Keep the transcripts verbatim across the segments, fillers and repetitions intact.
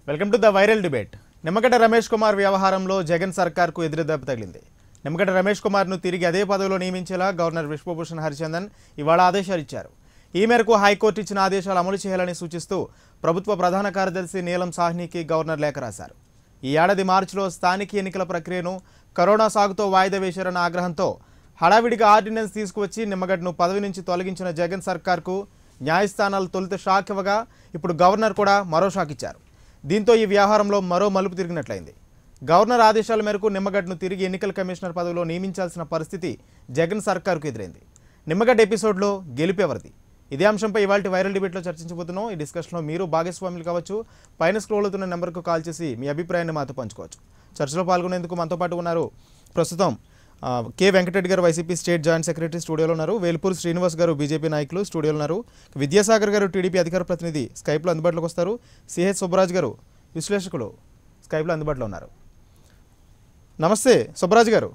Welcome to the viral debate. Nimmagadda Ramesh Kumar వ్యవహారంలో జగన్ సర్కార్కు ఎదురుదెబ్బ తగిలింది. నిమ్మగడ్డ రమేష్ కుమార్ను తిరిగి అదే పదవిలో నియమించేలా గవర్నర్ విశ్వభూషణ్ హరిచందన్ ఇవాళ ఆదేశాలు ఇచ్చారు. ఈ మేరకు హైకోర్టు ఇచ్చిన ఆదేశాలు అమలు చేయాలని సూచిస్తూ ప్రభుత్వ ప్రధాన కార్యదర్శి నీలం సాహ్నికి గవర్నర్ లేఖ రాశారు. ఈ ఏడాది మార్చిలో స్థానిక ఎన్నికల ప్రక్రియను కరోనా సాగుతో వాయిదా వేశారన్న ఆగ్రహంతో హడావిడిగా ఆర్డినెన్స్ తీసుకువచ్చి నిమ్మగడ్డను పదవి నుంచి తొలగించిన జగన్ సర్కార్కు న్యాయస్థానాలు తొలుత షాక్ ఇవ్వగా ఇప్పుడు గవర్నర్ కూడా మరో షాక్ ఇచ్చారు. దీంతో ఈ వ్యవహారంలో మరో మలుపు తిరిగినట్లయింది. గవర్నర్ ఆదేశాల మేరకు నిమ్మగడ్డను తిరిగి ఎన్నికల కమిషనర్ పదవిలో నియమించాల్సిన పరిస్థితి జగన్ సర్కార్కు ఎదురైంది. నిమ్మగడ్డ ఎపిసోడ్లో గెలిపేవరిది? ఇదే అంశంపై ఇవాళ వైరల్ డిబేట్లో చర్చించబోతున్నాం. ఈ డిస్కషన్లో మీరు భాగస్వాములు కావచ్చు. పైన స్క్రోల్ అవుతున్న నెంబర్కు కాల్ చేసి మీ అభిప్రాయాన్ని మాతో పంచుకోవచ్చు. చర్చలో పాల్గొనేందుకు మనతో పాటు ఉన్నారు ప్రస్తుతం కె వెంకటరెడ్డి గారు వైసీపీ స్టేట్ జాయింట్ సెక్రటరీ స్టూడియోలో ఉన్నారు. వేల్పూర్ శ్రీనివాస్ గారు బీజేపీ నాయకులు స్టూడియోలో ఉన్నారు. విద్యాసాగర్ గారు టీడీపీ అధికార ప్రతినిధి స్కైప్లో అందుబాటులోకి వస్తారు. సిహెచ్ సుబ్బరాజ్ గారు విశ్లేషకులు స్కైప్లో అందుబాటులో ఉన్నారు. నమస్తే సుబ్బరాజ్ గారు.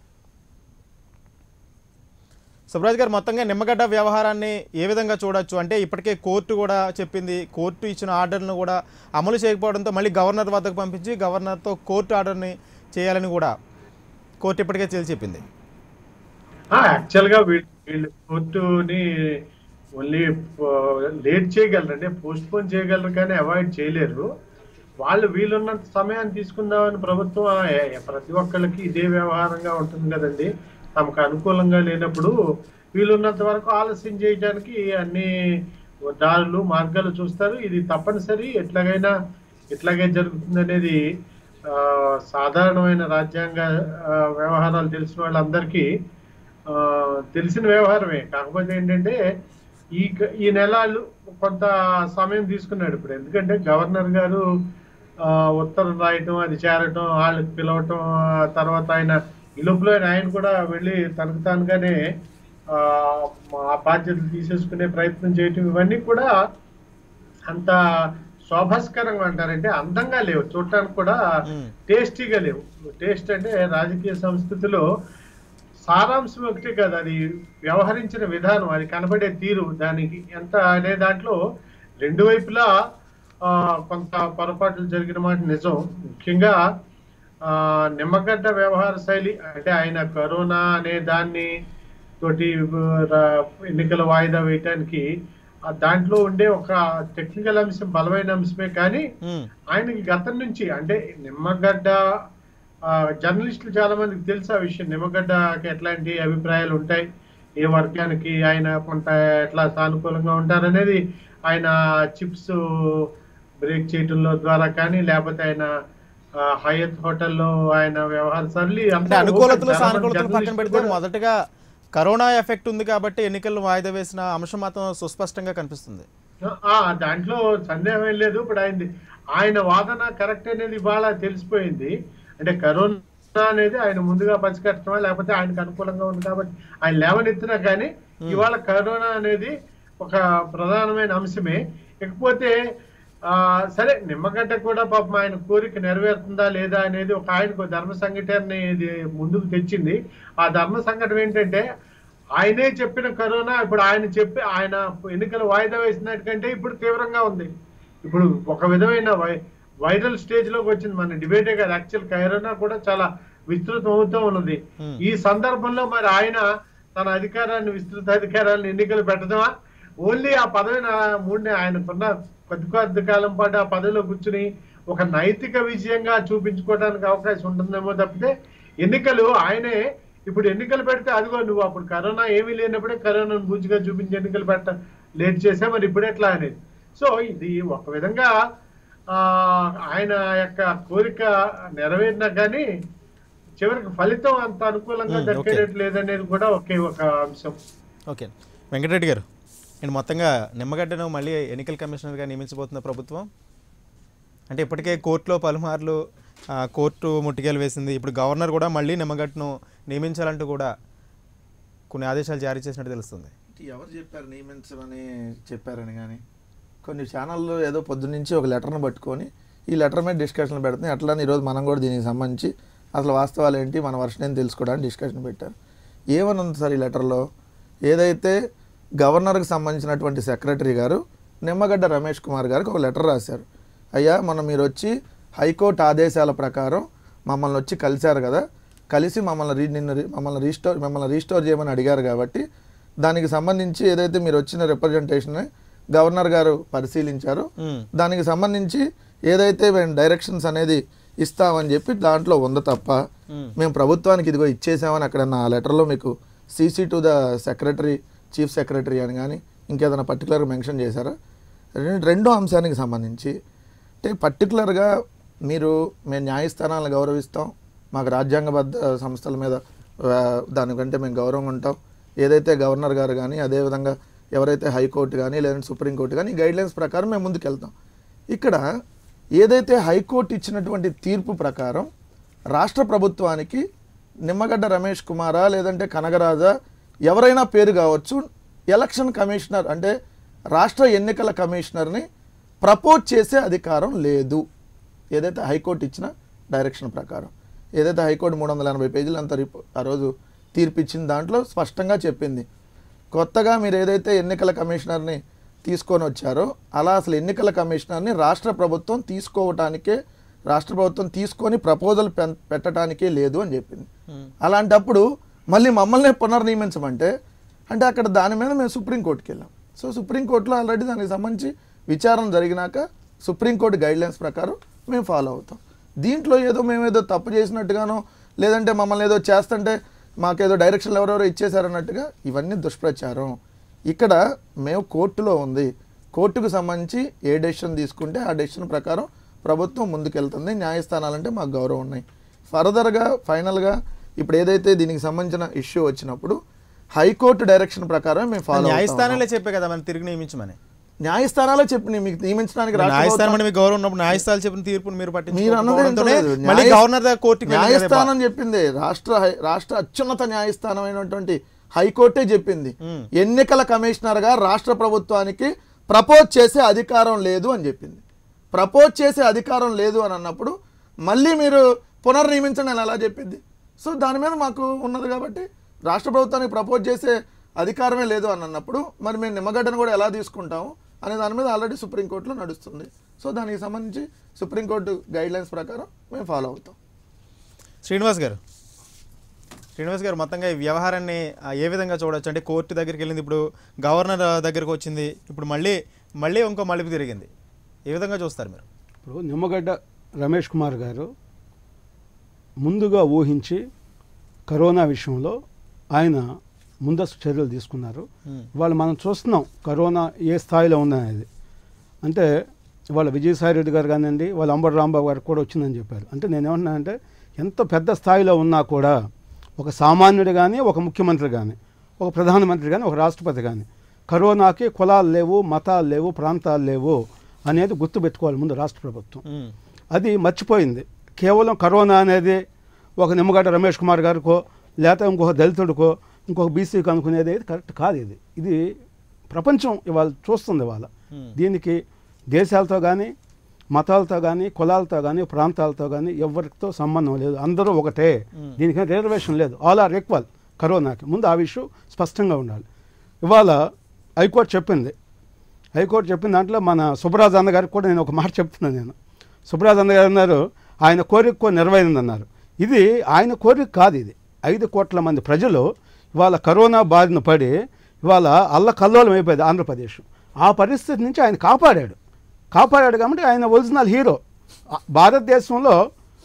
సుబ్బరాజ్ గారు, మొత్తంగా నిమ్మగడ్డ వ్యవహారాన్ని ఏ విధంగా చూడొచ్చు? అంటే ఇప్పటికే కోర్టు కూడా చెప్పింది, కోర్టు ఇచ్చిన ఆర్డర్ను కూడా అమలు చేయకపోవడంతో మళ్ళీ గవర్నర్ వద్దకు పంపించి గవర్నర్తో కోర్టు ఆర్డర్ని చేయాలని కూడా కోర్టు ఇప్పటికే తేల్చి చెప్పింది. యాక్చువల్గా వీళ్ళు కోర్టుని ఓన్లీ లేట్ చేయగలరు, అంటే పోస్ట్ పోన్ చేయగలరు కానీ అవాయిడ్ చేయలేరు. వాళ్ళు వీళ్ళున్నంత సమయాన్ని తీసుకుందామని ప్రభుత్వం ప్రతి ఒక్కళ్ళకి ఇదే వ్యవహారంగా ఉంటుంది కదండి. తమకు అనుకూలంగా లేనప్పుడు వీళ్ళున్నంత వరకు ఆలస్యం చేయడానికి అన్ని దారులు మార్గాలు చూస్తారు. ఇది తప్పనిసరి, ఎట్లాగైనా ఇట్లాగే జరుగుతుంది అనేది సాధారణమైన రాజ్యాంగ వ్యవహారాలు తెలిసిన వాళ్ళందరికీ తెలిసిన వ్యవహారమే. కాకపోతే ఏంటంటే ఈ ఈ నెలలు కొంత సమయం తీసుకున్నాడు ఇప్పుడు. ఎందుకంటే గవర్నర్ గారు ఉత్తరం రాయటం, అది చేరటం, వాళ్ళకి పిలవటం, తర్వాత ఆయన ఈ లోపల ఆయన కూడా వెళ్ళి తనకు తానుగానే ఆ బాధ్యతలు తీసేసుకునే ప్రయత్నం చేయటం, ఇవన్నీ కూడా అంత శోభస్కరంగా అంటారంటే అందంగా లేవు, చూడటానికి కూడా టేస్టీగా లేవు. టేస్ట్ అంటే రాజకీయ సంస్కృతిలో సారాంశం ఒకటే కాదు, అది వ్యవహరించిన విధానం, అది కనబడే తీరు, దానికి ఎంత అనే దాంట్లో రెండు వైపులా కొంత పొరపాట్లు జరిగిన మాట నిజం. ముఖ్యంగా నిమ్మగడ్డ వ్యవహార శైలి అంటే ఆయన కరోనా అనే దాన్ని తోటి ఎన్నికల వాయిదా వేయటానికి దాంట్లో ఉండే ఒక టెక్నికల్ అంశం బలమైన అంశమే. కానీ ఆయనకి గతం నుంచి అంటే నిమ్మగడ్డ జర్నలిస్టులు చాలా మందికి తెలుసు ఆ విషయం. నిమ్మగడ్డకి ఎట్లాంటి అభిప్రాయాలు ఉంటాయి, ఏ వర్గానికి ఆయన కొంత ఎట్లా సానుకూలంగా ఉంటారనేది ఆయన చిప్స్ బ్రేక్ చేయటంలో ద్వారా కానీ, లేకపోతే ఆయన హయత్ హోటల్లో ఆయన వ్యవహార సరళి అనుకూలతలు సానుకూలతలు పక్కన పెడితే మొదటగా కరోనా ఎఫెక్ట్ ఉంది కాబట్టి ఎన్నికలు వాయిదా వేసిన అంశం మాత్రం సుస్పష్టంగా కనిపిస్తుంది. దాంట్లో సందేహం ఏం లేదు. ఇప్పుడు ఆయన ఆయన వాదన కరెక్ట్ అనేది ఇవాళ తెలిసిపోయింది. అంటే కరోనా అనేది ఆయన ముందుగా పసిగట్టడమా లేకపోతే ఆయనకు అనుకూలంగా ఉంది కాబట్టి ఆయన లేవనెత్తినా కానీ ఇవాళ కరోనా అనేది ఒక ప్రధానమైన అంశమే. ఇకపోతే ఆ సరే, నిమ్మగడ్డ కూడా పాపం ఆయన కోరిక నెరవేరుతుందా లేదా అనేది ఒక ఆయనకు ధర్మ సంఘటనని ఇది ముందుకు తెచ్చింది. ఆ ధర్మ సంఘటన ఏంటంటే ఆయనే చెప్పిన కరోనా ఇప్పుడు ఆయన చెప్పి ఆయన ఎన్నికలు వాయిదా వేసినట్టుకంటే ఇప్పుడు తీవ్రంగా ఉంది. ఇప్పుడు ఒక విధమైన వై వైరల్ స్టేజ్ లోకి వచ్చింది. మన డిబేటే కాదు, యాక్చువల్ కరోనా కూడా చాలా విస్తృతం అవుతూ ఉన్నది. ఈ సందర్భంలో మరి ఆయన తన అధికారాన్ని విస్తృత అధికారాలను ఎన్నికలు పెట్టడమా, ఓన్లీ ఆ పదవిని మూడుని ఆయనకున్న కొద్ది కొద్ది కాలం పాటు ఆ పదవిలో కూర్చుని ఒక నైతిక విజయంగా చూపించుకోవడానికి అవకాశం ఉంటుందేమో తప్పితే ఎన్నికలు ఆయనే ఇప్పుడు ఎన్నికలు పెడితే అదిగో నువ్వు అప్పుడు కరోనా ఏమీ లేనప్పుడే కరోనాను బూచిగా చూపించి ఎన్నికలు పెట్ట లేట్ చేసా, మరి ఇప్పుడు ఎట్లా అనేది. సో ఇది ఒక విధంగా ఆ ఆయన యొక్క కోరిక నెరవేరినా కానీ చివరికి ఫలితం అంత అనుకూలంగా దక్కేటట్టు లేదనేది కూడా ఒకే ఒక అంశం. ఓకే వెంకటరెడ్డి గారు, నేను మొత్తంగా నిమ్మగడ్డను మళ్ళీ ఎన్నికల కమిషనర్గా నియమించబోతున్న ప్రభుత్వం అంటే ఇప్పటికే కోర్టులో పలుమార్లు కోర్టు ముట్టికేలు వేసింది. ఇప్పుడు గవర్నర్ కూడా మళ్ళీ నిమ్మగడ్డను నియమించాలంటూ కూడా కొన్ని ఆదేశాలు జారీ చేసినట్టు తెలుస్తుంది. ఎవరు చెప్పారు నియమించమని చెప్పారని? కానీ కొన్ని ఛానళ్ళు ఏదో పొద్దున్నుంచి ఒక లెటర్ను పట్టుకొని ఈ లెటర్ మీద డిస్కషన్ పెడుతున్నాయి. అట్లానే ఈరోజు మనం కూడా దీనికి సంబంధించి అసలు వాస్తవాలు ఏంటి, మన వర్షన్ ఏంటి తెలుసుకోవడానికి డిస్కషన్ పెట్టారు. ఏమని ఉంది సార్ ఈ లెటర్లో? ఏదైతే గవర్నర్కి సంబంధించినటువంటి సెక్రటరీ గారు నిమ్మగడ్డ రమేష్ కుమార్ గారికి ఒక లెటర్ రాశారు. అయ్యా మనం మీరు వచ్చి హైకోర్టు ఆదేశాల ప్రకారం మమ్మల్ని వచ్చి కలిశారు కదా, కలిసి మమ్మల్ని రీ నిన్ను రీ- మమ్మల్ని రీస్టోర్ మమ్మల్ని రీస్టోర్ చేయమని అడిగారు కాబట్టి దానికి సంబంధించి ఏదైతే మీరు వచ్చిన రిప్రజెంటేషన్ గవర్నర్ గారు పరిశీలించారో దానికి సంబంధించి ఏదైతే మేము డైరెక్షన్స్ అనేది ఇస్తామని చెప్పి దాంట్లో ఉంది తప్ప మేము ప్రభుత్వానికి ఇదిగో ఇచ్చేసామని అక్కడ నా లెటర్లో మీకు CC to the secretary chief secretary అని కానీ ఇంకేదైనా పర్టికులర్గా మెన్షన్ చేశారా? రెం- రెండో అంశానికి సంబంధించి అంటే పర్టికులర్గా మీరు మేము న్యాయస్థానాలను గౌరవిస్తాం, మాకు రాజ్యాంగబద్ధ సంస్థల మీద ఆ, దానికంటే మేము గౌరవంగా ఉంటాం, ఏదైతే గవర్నర్ గారు కానీ అదేవిధంగా ఎవరైతే హైకోర్టు కానీ లేదంటే సుప్రీంకోర్టు కానీ గైడ్లైన్స్ ప్రకారం మేము ముందుకు వెళ్తాం. ఇక్కడ ఏదైతే హైకోర్టు ఇచ్చినటువంటి తీర్పు ప్రకారం రాష్ట్ర ప్రభుత్వానికి నిమ్మగడ్డ రమేష్ కుమారా లేదంటే కనగరాజా ఎవరైనా పేరు కావచ్చు, ఎలక్షన్ కమిషనర్ అంటే రాష్ట్ర ఎన్నికల కమిషనర్ని ప్రపోజ్ చేసే అధికారం లేదు. ఏదైతే హైకోర్టు ఇచ్చిన డైరెక్షన్ ప్రకారం ఏదైతే హైకోర్టు మూడు వందల ఎనభై పేజీలు అంత రిపో ఆ రోజు తీర్పు ఇచ్చిన దాంట్లో స్పష్టంగా చెప్పింది, కొత్తగా మీరు ఏదైతే ఎన్నికల కమిషనర్ని తీసుకొని వచ్చారో అలా అసలు ఎన్నికల కమిషనర్ని రాష్ట్ర ప్రభుత్వం తీసుకోవటానికే రాష్ట్ర ప్రభుత్వం తీసుకొని ప్రపోజల్ పెట్టడానికే లేదు అని చెప్పింది. అలాంటప్పుడు మళ్ళీ మమ్మల్ని పునర్నియమించమంటే అంటే అక్కడ దాని మీద మేము సుప్రీంకోర్టుకి వెళ్ళాం. సో సుప్రీంకోర్టులో ఆల్రెడీ దానికి సంబంధించి విచారణ జరిగినాక సుప్రీంకోర్టు గైడ్లైన్స్ ప్రకారం మేము ఫాలో అవుతాం. దీంట్లో ఏదో మేము ఏదో తప్పు చేసినట్టుగానో లేదంటే మమ్మల్ని ఏదో చేస్తుంటే మాకేదో డైరెక్షన్లు ఎవరెవరో ఇచ్చేసారన్నట్టుగా ఇవన్నీ దుష్ప్రచారం. ఇక్కడ మేము కోర్టులో ఉంది, కోర్టుకు సంబంధించి ఏ డెసిషన్ తీసుకుంటే ఆ డెసిషన్ ప్రకారం ప్రభుత్వం ముందుకెళ్తుంది. న్యాయస్థానాలంటే మాకు గౌరవం ఉన్నాయి. ఫర్దర్గా ఫైనల్గా ఇప్పుడు ఏదైతే దీనికి సంబంధించిన ఇష్యూ వచ్చినప్పుడు హైకోర్టు డైరెక్షన్ ప్రకారం మేము ఫాలో న్యాయస్థానాలే చెప్పే కదా మనం తిరిగి నియమించమని. న్యాయస్థానాలే చెప్పి మీకు నియమించడానికి న్యాయస్థానం మీకు గౌరవం ఉన్నప్పుడు న్యాయస్థానాలు చెప్పిన తీర్పును మీరు మీరు అన్నది పట్టించుకోవడంతోనే ఏంటో లేదు. మళ్ళీ న్యాయ- గవర్నర్ దగ్గర కోర్టుకి వెళ్ళి న్యాయస్థానం చెప్పింది, రాష్ట్ర హై- రాష్ట్ర అత్యున్నత న్యాయస్థానం అయినటువంటి హైకోర్టే చెప్పింది ఎన్నికల కమిషనర్ గా రాష్ట్ర ప్రభుత్వానికి ప్రపోజ్ చేసే అధికారం లేదు అని చెప్పింది. ప్రపోజ్ చేసే అధికారం లేదు అని అన్నప్పుడు మళ్ళీ మీరు పునర్నియమించండి అని ఎలా చెప్పింది? సో దాని మీద మాకు ఉన్నది కాబట్టి రాష్ట్ర ప్రభుత్వానికి ప్రపోజ్ చేసే అధికారమే లేదు అని అన్నప్పుడు మరి మేము నిమ్మగడ్డను కూడా ఎలా తీసుకుంటాము అనే దాని మీద ఆల్రెడీ సుప్రీంకోర్టులో నడుస్తుంది. సో దానికి సంబంధించి సుప్రీంకోర్టు గైడ్లైన్స్ ప్రకారం మేము ఫాలో అవుతాం. శ్రీనివాస్ గారు శ్రీనివాస్ గారు మొత్తంగా ఈ వ్యవహారాన్ని ఆ, ఏ విధంగా చూడొచ్చు? అంటే కోర్టు దగ్గరికి వెళ్ళింది, ఇప్పుడు గవర్నర్ దగ్గరకు వచ్చింది, ఇప్పుడు మళ్ళీ మళ్ళీ ఇంకో మలుపు తిరిగింది. ఏ విధంగా చూస్తారు మీరు? ఇప్పుడు నిమ్మగడ్డ రమేష్ కుమార్ గారు ముందుగా ఊహించి కరోనా విషయంలో ఆయన ముందస్తు చర్యలు తీసుకున్నారు. ఇవాళ మనం చూస్తున్నాం కరోనా ఏ స్థాయిలో ఉందనేది. అంటే ఇవాళ విజయసాయి రెడ్డి గారు కానివ్వండి, వాళ్ళ అంబటి రాంబాబు గారికి కూడా వచ్చిందని చెప్పారు. అంటే నేనేమన్నా అంటే ఎంత పెద్ద స్థాయిలో ఉన్నా కూడా ఒక సామాన్యుడు కానీ, ఒక ముఖ్యమంత్రి కానీ, ఒక ప్రధానమంత్రి కానీ, ఒక రాష్ట్రపతి కానీ కరోనాకి కులాలు లేవు, మతాలు లేవు, ప్రాంతాలు లేవు అనేది గుర్తుపెట్టుకోవాలి ముందు రాష్ట్ర ప్రభుత్వం. అది మర్చిపోయింది. కేవలం కరోనా అనేది ఒక నిమ్మగడ్డ రమేష్ కుమార్ గారికో లేకపోతే ఇంకొక దళితుడికో ఇంకొక బీసీకి అనుకునేది కరెక్ట్ కాదు. ఇది ఇది ప్రపంచం ఇవాళ చూస్తుంది. ఇవాళ దీనికి దేశాలతో కానీ, మతాలతో కానీ, కులాలతో కానీ, ప్రాంతాలతో కానీ ఎవరితో సంబంధం లేదు. అందరూ ఒకటే. దీనికి రిజర్వేషన్ లేదు. ఆల్ ఆర్ ఈక్వల్ కరోనాకి. ముందు ఆ విషయం స్పష్టంగా ఉండాలి. ఇవాళ హైకోర్టు చెప్పింది హైకోర్టు చెప్పిన దాంట్లో మన సుబ్రాజ్ అన్న గారికి కూడా నేను ఒక మాట చెప్తున్నాను. నేను సుబ్రాజ్ అన్న గారు అన్నారు ఆయన కోరిక నెరవేరిందన్నారు. ఇది ఆయన కోరిక కాదు. ఇది ఐదు కోట్ల మంది ప్రజలు ఇవాళ కరోనా బారిన పడి ఇవాళ అల్ల కల్లోలం అయిపోయింది ఆంధ్రప్రదేశ్. ఆ పరిస్థితి నుంచి ఆయన కాపాడాడు కాపాడాడు కాబట్టి ఆయన ఒరిజినల్ హీరో. భారతదేశంలో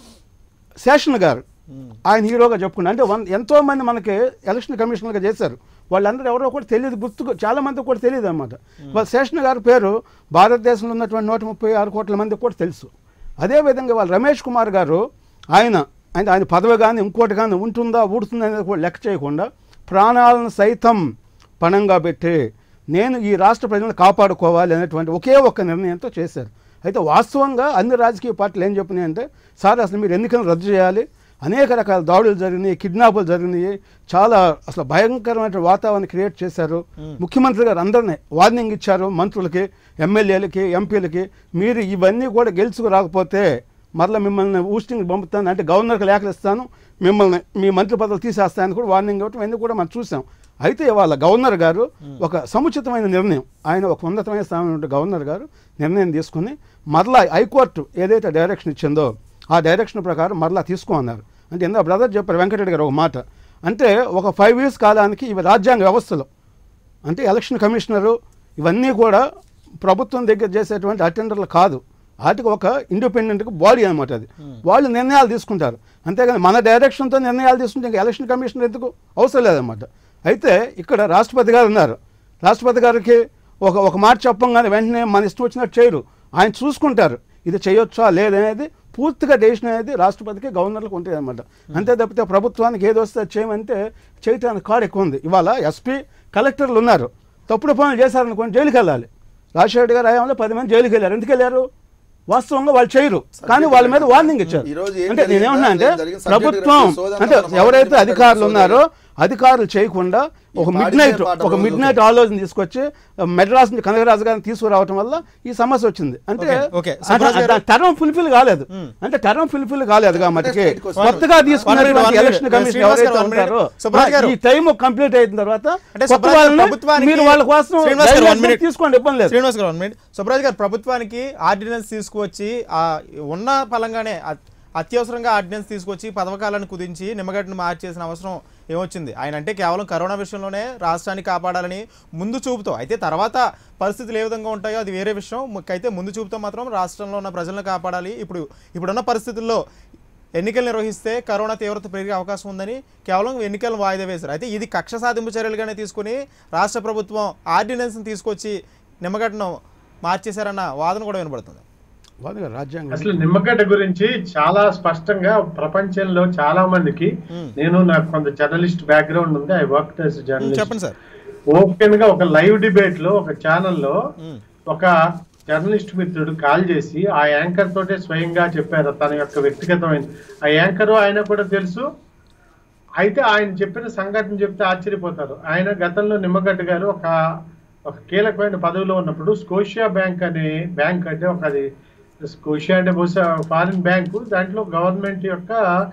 శేషన్ గారు ఆయన హీరోగా చెప్పుకున్నారు. అంటే వన్ ఎంతోమంది మనకి ఎలక్షన్ కమిషనర్గా చేశారు. వాళ్ళందరూ ఎవరో కూడా తెలియదు, గుర్తుకు చాలామంది కూడా తెలియదు అనమాట. వాళ్ళ శేషన్ గారి పేరు భారతదేశంలో ఉన్నటువంటి నూట ముప్పై ఆరు కోట్ల మందికి కూడా తెలుసు. అదేవిధంగా వాళ్ళ రమేష్ కుమార్ గారు ఆయన అంటే ఆయన పదవి కానీ ఇంకోటి కానీ ఉంటుందా ఊడుతుందా అనేది కూడా లెక్క చేయకుండా ప్రాణాలను సైతం పణంగా పెట్టి నేను ఈ రాష్ట్ర ప్రజలను కాపాడుకోవాలి అనేటువంటి ఒకే ఒక్క నిర్ణయంతో చేశారు. అయితే వాస్తవంగా అన్ని రాజకీయ పార్టీలు ఏం చెప్పినాయి అంటే సార్ అసలు మీరు ఎన్నికలను రద్దు చేయాలి, అనేక రకాల దాడులు జరిగినాయి, కిడ్నాపులు జరిగినాయి, చాలా అసలు భయంకరమైన వాతావరణం క్రియేట్ చేశారు. ముఖ్యమంత్రి గారు అందరినీ వార్నింగ్ ఇచ్చారు, మంత్రులకి, ఎమ్మెల్యేలకి, ఎంపీలకి, మీరు ఇవన్నీ కూడా గెలుచుకు రాకపోతే మరలా మిమ్మల్ని ఊస్టింగ్ పంపుతాను అంటే గవర్నర్కి లేఖలు ఇస్తాను, మిమ్మల్ని మీ మంత్రి పదవులు తీసేస్తానని కూడా వార్నింగ్ ఇవ్వటం ఎందుకు కూడా మనం చూసాం. అయితే వాళ్ళ గవర్నర్ గారు ఒక సముచితమైన నిర్ణయం, ఆయన ఒక ఉన్నతమైన స్థానంలో గవర్నర్ గారు నిర్ణయం తీసుకుని మరలా హైకోర్టు ఏదైతే డైరెక్షన్ ఇచ్చిందో ఆ డైరెక్షన్ ప్రకారం మరలా తీసుకోమన్నారు. అంటే ఇందా బ్రదర్ చెప్పారు వెంకటరెడ్డి గారు ఒక మాట, అంటే ఒక ఫైవ్ ఇయర్స్ కాలానికి ఇవి రాజ్యాంగ వ్యవస్థలో అంటే ఎలక్షన్ కమిషనరు ఇవన్నీ కూడా ప్రభుత్వం దగ్గర చేసేటువంటి అటెండర్లు కాదు, వాటికి ఒక ఇండిపెండెంట్ బాడీ అనమాట. అది వాళ్ళు నిర్ణయాలు తీసుకుంటారు, అంతేగాని మన డైరెక్షన్తో నిర్ణయాలు తీసుకుంటే ఇంకా ఎలక్షన్ కమిషనర్ ఎందుకు అవసరం లేదన్నమాట. అయితే ఇక్కడ రాష్ట్రపతి గారు ఉన్నారు, రాష్ట్రపతి గారికి ఒక ఒక మాట చెప్పంగానే వెంటనే మన ఇష్టం వచ్చినట్టు చేయరు, ఆయన చూసుకుంటారు ఇది చేయొచ్చా లేదనేది పూర్తిగా డెసిషన్ అనేది రాష్ట్రపతికి గవర్నర్లకు ఉంటుంది అనమాట. అంతే తప్పితే ప్రభుత్వానికి ఏది వస్తే చేయమంటే చేయటానికి కాడు ఎక్కువ ఉంది. ఇవాళ ఎస్పీ కలెక్టర్లు ఉన్నారు, తప్పుడు పనులు చేశారనుకోండి జైలుకి వెళ్ళాలి. రాజశేఖర్ గారు హయాంలో పది మంది జైలుకి వెళ్ళారు, ఎందుకు వెళ్ళారు? వాస్తవంగా వాళ్ళు చేయరు, కానీ వాళ్ళ మీద వార్నింగ్ ఇచ్చారు. అంటే నేనేమన్నా అంటే ప్రభుత్వం అంటే ఎవరైతే అధికారులు ఉన్నారో అధికారులు చేయకుండా ఒక మిడ్ నైట్ ఒక మిడ్ నైట్ ఆలోచన తీసుకొచ్చి మెడ్రాస్ నుంచి కనకరాజు గారిని తీసుకురావటం వల్ల ఈ సమస్య వచ్చింది. అంటే టర్మ్ ఫుల్ఫిల్ కాలేదు, అంటే టర్మ్ ఫుల్ఫిల్ కాలేదు కాబట్టి కొత్తగా తీసుకున్నటువంటి ఎలక్షన్ కమిషన్ ఎవరైతే ఉంటారో ఈ టైం కంప్లీట్ అయిన తర్వాత మీరు వాళ్ళ కోసం తీసుకోండి, ఇబ్బంది లేదు. Srinivas garu one minute. సుబ్రాజ్ గారు, ప్రభుత్వానికి ఆర్డినెన్స్ తీసుకువచ్చి ఆ ఉన్న ఫలంగానే అత్యవసరంగా ఆర్డినెన్స్ తీసుకొచ్చి పదవకాలను కుదించి నిమ్మగడ్డను మార్చేసిన అవసరం ఏమొచ్చింది? ఆయన అంటే కేవలం కరోనా విషయంలోనే రాష్ట్రాన్ని కాపాడాలని ముందు చూపుతో, అయితే తర్వాత పరిస్థితులు ఏ విధంగా ఉంటాయో అది వేరే విషయం, అయితే ముందు చూపుతో మాత్రం రాష్ట్రంలో ఉన్న ప్రజలను కాపాడాలి. ఇప్పుడు ఇప్పుడున్న పరిస్థితుల్లో ఎన్నికలు నిర్వహిస్తే కరోనా తీవ్రత పెరిగే అవకాశం ఉందని కేవలం ఎన్నికలను వాయిదా వేశారు. అయితే ఇది కక్ష సాధింపు చర్యలుగానే తీసుకుని రాష్ట్ర ప్రభుత్వం ఆర్డినెన్స్ని తీసుకొచ్చి నిమ్మగడ్డను మార్చేశారన్న వాదన కూడా వినబడుతుంది. అసలు నిమ్మగడ్డ గురించి చాలా స్పష్టంగా ప్రపంచంలో చాలా మందికి, నేను నాకు కొంత జర్నలిస్ట్ బ్యాక్గ్రౌండ్ ఉంది, ఐ వర్క్ యాస్ జర్నలిస్ట్. చెప్పండి సార్. ఓపెన్ గా ఒక లైవ్ డిబేట్ లో ఒక ఛానల్లో ఒక జర్నలిస్ట్ మిత్రుడు కాల్ చేసి ఆ యాంకర్ తోటే స్వయంగా చెప్పారు తన యొక్క వ్యక్తిగతమైన, ఆ యాంకర్ ఆయన కూడా తెలుసు. అయితే ఆయన చెప్పిన సంఘటన చెప్తే ఆశ్చర్యపోతారు. ఆయన గతంలో నిమ్మగడ్డ గారు ఒక ఒక కీలకమైన పదవిలో ఉన్నప్పుడు స్కోషియా బ్యాంక్ అనే బ్యాంక్, అంటే ఒక అది స్కోషియా అంటే బహుశా ఫారిన్ బ్యాంకు, దాంట్లో గవర్నమెంట్ యొక్క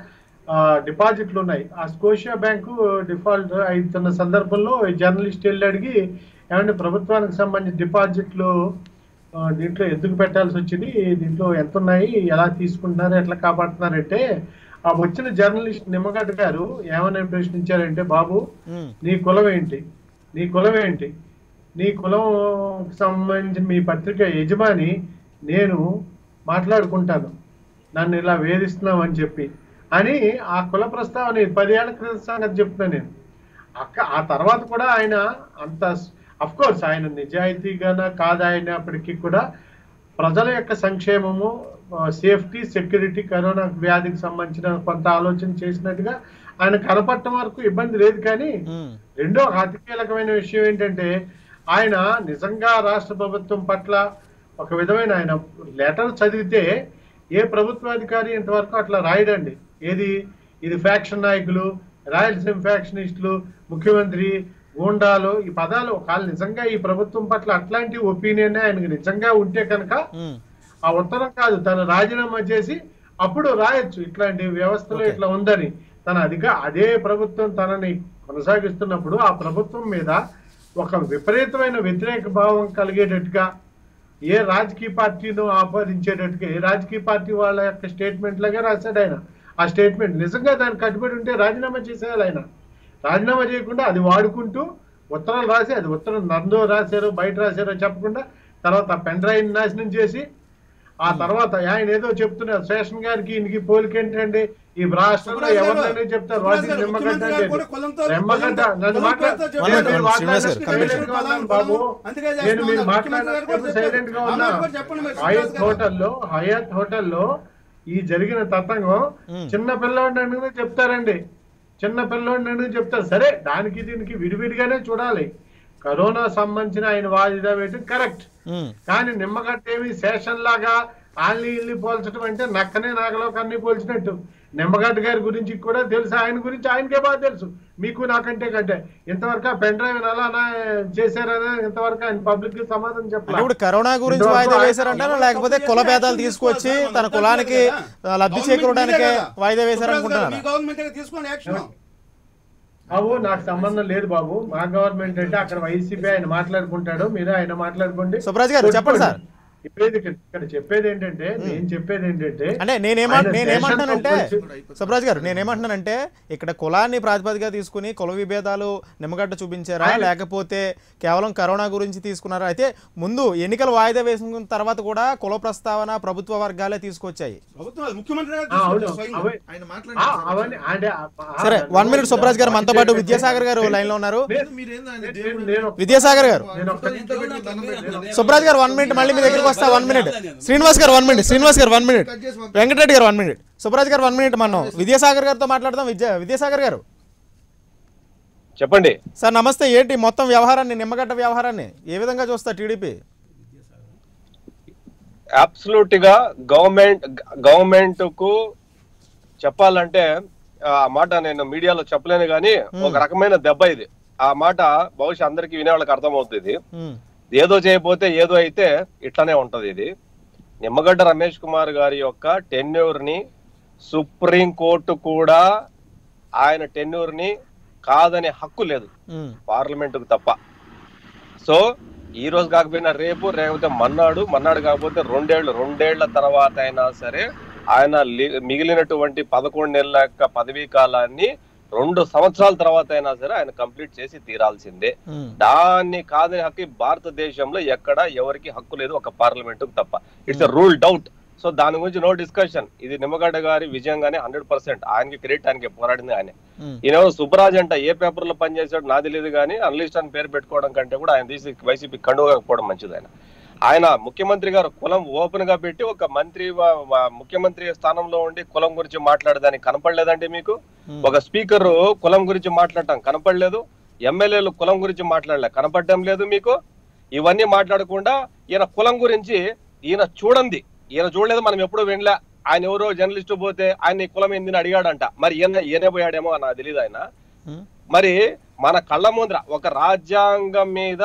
డిపాజిట్లు ఉన్నాయి. ఆ స్కోషియా బ్యాంకు డిఫాల్ట్ అవుతున్న సందర్భంలో జర్నలిస్ట్ వెళ్ళి అడిగి ఏమంటే ప్రభుత్వానికి సంబంధించిన డిపాజిట్లు దీంట్లో ఎందుకు పెట్టాల్సి వచ్చింది, దీంట్లో ఎంత ఉన్నాయి, ఎలా తీసుకుంటున్నారు, ఎట్లా కాపాడుతున్నారంటే ఆ వచ్చిన జర్నలిస్ట్ నిమ్మగడ్డ గారు ఏమని ప్రశ్నించారంటే, బాబు నీ కులం ఏంటి, నీ కులం ఏంటి, నీ కులం సంబంధించిన మీ పత్రిక యజమాని నేను మాట్లాడుకుంటాను, నన్ను ఇలా వేధిస్తున్నావు అని చెప్పి అని ఆ కుల ప్రస్తావన పదేళ్ల క్రితం సంగతి చెప్తున్నా నేను. అక్క ఆ తర్వాత కూడా ఆయన అంత అఫ్ కోర్స్ ఆయన నిజాయితీగాన కాదైనప్పటికీ కూడా ప్రజల యొక్క సంక్షేమము, సేఫ్టీ, సెక్యూరిటీ, కరోనా వ్యాధికి సంబంధించిన కొంత ఆలోచన చేసినట్టుగా ఆయన కనపడటం వరకు ఇబ్బంది లేదు. కానీ రెండో అతి కీలకమైన విషయం ఏంటంటే ఆయన నిజంగా రాష్ట్ర ప్రభుత్వం పట్ల ఒక విధమైన ఆయన లెటర్ చదివితే ఏ ప్రభుత్వాధికారి ఇంతవరకు అట్లా రాయడండి. ఏది ఇది ఫ్యాక్షన్ నాయకులు, రాయలసీమ ఫ్యాక్షనిస్టులు, ముఖ్యమంత్రి, గూండాలు, ఈ పదాలు ఒకవేళ నిజంగా ఈ ప్రభుత్వం పట్ల అట్లాంటి ఒపీనియన్ ఆయనకు నిజంగా ఉంటే కనుక ఆ ఉత్తరం కాదు తను రాజీనామా చేసి అప్పుడు రాయొచ్చు ఇట్లాంటి వ్యవస్థలో ఇట్లా ఉందని. తన అధిక అదే ప్రభుత్వం తనని కొనసాగిస్తున్నప్పుడు ఆ ప్రభుత్వం మీద ఒక విపరీతమైన వ్యతిరేక భావం కలిగేటట్టుగా ఏ రాజకీయ పార్టీను ఆపాదించేటట్టుగా ఏ రాజకీయ పార్టీ వాళ్ళ యొక్క స్టేట్మెంట్ లాగా రాశాడు ఆయన. ఆ స్టేట్మెంట్ నిజంగా దానికి కట్టుబడి ఉంటే రాజీనామా చేసేయాలి ఆయన. రాజీనామా చేయకుండా అది వాడుకుంటూ ఉత్తరాలు రాసి, అది ఉత్తరం నందో రాశారో బయట రాశారో చెప్పకుండా తర్వాత పెన్ డ్రైవ్ నాశనం చేసి ఆ తర్వాత ఆయన ఏదో చెప్తున్నారు శేషన్ గారికి ఈయనకి పోలికేంటండి, ఈ రాష్ట్రంలో ఎవరినైనా చెప్తారు వాటికి నిమ్మగడ్డ అంటే నిమ్మగడ్డ నన్ను మాట్లాడాను బాబు, నేను మీరు మాట్లాడినప్పుడు సైలెంట్ గా ఉన్నా. హయాత్ హోటల్లో హయాత్ హోటల్లో ఈ జరిగిన తతంగం చిన్న పిల్లవాడిని చెప్తారండి, చిన్న పిల్లవాడిని చెప్తారు. సరే దానికి దీనికి విడివిడిగానే చూడాలి. కరోనా సంబంధించిన ఆయన వాయిదా వేయటం కరెక్ట్, కానీ నిమ్మగడ్డ ఏమి శేషన్ లాగా వాళ్ళని ఇల్లు పోల్చడం అంటే నక్కనే నాగలోకి అన్ని పోల్చినట్టు. నిమ్మగడ్డ గారి గురించి కూడా తెలుసు, ఆయన గురించి ఆయనకే బాగా తెలుసు, మీకు నాకంటే కంటే. ఇంతవరకు ఆ పెన్ డ్రైవ్ ఎలా చేశారని ఇంతవరకు ఆయన పబ్లిక్ కి సమాధానం చెప్పాలి. ఇప్పుడు కరోనా గురించి వాయిదా వేశారంటారా, లేకపోతే కుల భేదాలు తీసుకొచ్చి తన కులానికి లబ్ధి చేకూరడానికి వాయిదా వేశారనుకుంటున్నారా? బాబు నాకు సంబంధం లేదు బాబు, మా గవర్నమెంట్ అంటే అక్కడ వైసీపీ ఆయన మాట్లాడుకుంటాడు, మీరు ఆయన మాట్లాడుకోండి. సుబ్రాజ్ గారు చెప్పండి సార్. చెప్పేది ఇక్కడ చెప్పేది ఏంటంటే నేను చెప్పేది ఏంటంటే అంటే నేనేమా నేనేమంటున్నానంటే సుబ్రాజ్ గారు నేనేమంటున్నానంటే ఇక్కడ కులాన్ని ప్రాతిపదికగా తీసుకుని కుల విభేదాలు నిమ్మగడ్డ చూపించారా, లేకపోతే కేవలం కరోనా గురించి తీసుకున్నారా? అయితే ముందు ఎన్నికల వాయిదా వేసిన తర్వాత కూడా కుల ప్రస్తావన ప్రభుత్వ వర్గాలే తీసుకొచ్చాయి. సరే వన్ మినిట్ సుబ్రాజ్ గారు, మనతో పాటు విద్యాసాగర్ గారు లైన్ లో ఉన్నారు. విద్యాసాగర్ గారు, సుబ్రాజ్ గారు వన్ మినిట్, మళ్ళీ మీ దగ్గరికి వస్తా. One minute Srinivas garu, one minute Srinivas garu, one minute Venkatareddy గారు, one minute Subraj garu, one minute మనం విద్యాసాగర్ గారితో మాట్లాడదాం. విద్యా విద్యాసాగర్ గారు చెప్పండి సార్. నమస్తే. ఏంటి మొత్తం వ్యవహారాన్ని, నిమ్మగడ్డ వ్యవహారాన్ని ఏ విధంగా చూస్తా టీడీపీ? అబ్సల్యూట్ గా గవర్నమెంట్ గవర్నమెంట్ కు చెప్పాలంటే ఆ మాట నేను మీడియాలో చెప్పలేను కానీ ఒక రకమైన దెబ్బ ఇది. ఆ మాట బహుశా అందరికి వినే వాళ్ళకి అర్థమవుతుంది. ఏదో చేయబోతే ఏదో అయితే ఇట్లానే ఉంటది. ఇది నిమ్మగడ్డ రమేష్ కుమార్ గారి యొక్క టెన్యూర్ ని సుప్రీం కోర్టు కూడా ఆయన టెన్యూర్ ని కాదనే హక్కు లేదు పార్లమెంట్ కు తప్ప. సో ఈ రోజు కాకపోయినా రేపు, లేకపోతే మన్నాడు, మన్నాడు కాకపోతే రెండేళ్లు రెండేళ్ల తర్వాత అయినా సరే ఆయన మిగిలినటువంటి పదకొండు నెలల యొక్క పదవీ కాలాన్ని రెండు సంవత్సరాల తర్వాత అయినా సరే ఆయన కంప్లీట్ చేసి తీరాల్సిందే. దాన్ని కాదని హక్కు భారతదేశంలో ఎక్కడ ఎవరికి హక్కు లేదు, ఒక పార్లమెంట్ తప్ప. It's rule doubt. సో దాని గురించి నో డిస్కషన్. ఇది నిమ్మగడ్డ గారి విజయంగానే హండ్రెడ్ పర్సెంట్ ఆయనకి క్రెడిట్, ఆయనకి పోరాడింది ఆయన. ఈయన సుబ్బరాజ్ అంట ఏ పేపర్ లో పనిచేసాడు నాకు తెలియదు కానీ అనలిస్ట్ అని పేరు పెట్టుకోవడం కంటే కూడా ఆయన తీసి వైసీపీ కండువకపోవడం మంచిది. ఆయన ఆయన ముఖ్యమంత్రి గారు కులం ఓపెన్ గా పెట్టి ఒక మంత్రి ముఖ్యమంత్రి స్థానంలో ఉండి కులం గురించి మాట్లాడడానికి కనపడలేదండి మీకు? ఒక స్పీకర్ కులం గురించి మాట్లాడటం కనపడలేదు, ఎమ్మెల్యేలు కులం గురించి మాట్లాడలే కనపడటం లేదు మీకు. ఇవన్నీ మాట్లాడకుండా ఈయన కులం గురించి ఈయన చూడండి, ఈయన చూడలేదు, మనం ఎప్పుడు వినలే. ఆయన ఎవరో జర్నలిస్టు పోతే ఆయన కులం ఏందని అడిగాడంట, మరి ఈయన ఈయనే పోయాడేమో నాకు తెలియదు. ఆయన మరి మన కళ్ళ ముందర ఒక రాజ్యాంగం మీద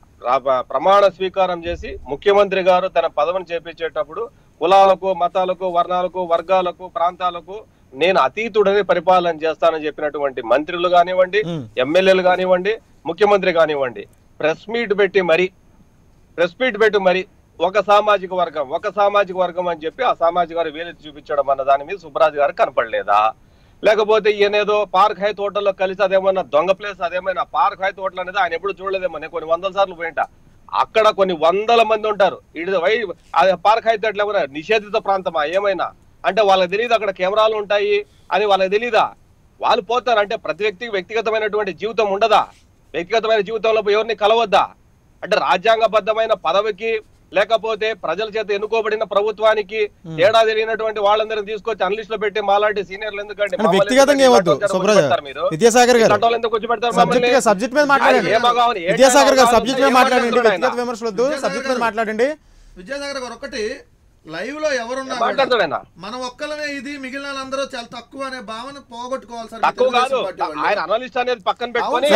ప్రమాణ స్వీకారం చేసి ముఖ్యమంత్రి గారు తన పదవిని చేపించేటప్పుడు కులాలకు, మతాలకు, వర్ణాలకు, వర్గాలకు, ప్రాంతాలకు నేను అతీతుడని పరిపాలన చేస్తానని చెప్పినటువంటి మంత్రులు కానివ్వండి, ఎమ్మెల్యేలు కానివ్వండి, ముఖ్యమంత్రి కానివ్వండి, ప్రెస్ మీట్ పెట్టి మరి ప్రెస్ మీట్ పెట్టి మరి ఒక సామాజిక వర్గం ఒక సామాజిక వర్గం అని చెప్పి ఆ సామాజిక వర్గం వేలెత్తి చూపించడం అన్న దాని మీద సుబ్బరాజు గారు కనపడలేదా? లేకపోతే ఈయనేదో పార్క్ హై తోటల్లో కలిసి అదేమన్నా దొంగ ప్లేస్, అదేమైనా పార్క్ హై తోటలు అనేది ఆయన ఎప్పుడు చూడలేదేమో. నేను కొన్ని వందల సార్లు పోయింట, అక్కడ కొన్ని వందల మంది ఉంటారు. ఇది వై పార్క్ హై తోటలు ఏమైనా నిషేధిత ప్రాంతమా ఏమైనా అంటే వాళ్ళకి తెలియదు అక్కడ కెమెరాలు ఉంటాయి అని వాళ్ళకి తెలీదా? వాళ్ళు పోతారు అంటే ప్రతి వ్యక్తికి వ్యక్తిగతమైనటువంటి జీవితం ఉండదా? వ్యక్తిగతమైన జీవితంలో ఎవరిని కలవద్దా? అంటే రాజ్యాంగబద్ధమైన పదవికి లేకపోతే ప్రజల చేత ఎన్నుకోబడిన ప్రభుత్వానికి తేడా తెలియనటువంటి వాళ్ళందరినీ తీసుకొచ్చి అనలిస్ట్ లో పెట్టి మాలాంటి సీనియర్లు ఎందుకంటే వ్యక్తిగతంగా ఏమొద్దు విద్యాసాగర్ గారు, సబ్జెక్ట్ మీద మాట్లాడండి. విద్యాసాగర్ గారు సబ్జెక్ట్ మీద మాట్లాడండి, వ్యక్తిగత విమర్శలు వద్దు, సబ్జెక్ట్ మీద మాట్లాడండి. విద్యాసాగర్ గారు ఒకటి లైవ్ లో ఎవరున్నా మన ఒక్కలనే ఇది, మిగిలిన వాళ్ళందరూ చాలా తక్కువ అనే భావన పోగొట్టుకోవాలి సార్. తక్కువ కాదు, ఆయన అనలిస్ట్ అనేది పక్కన పెట్టుకొని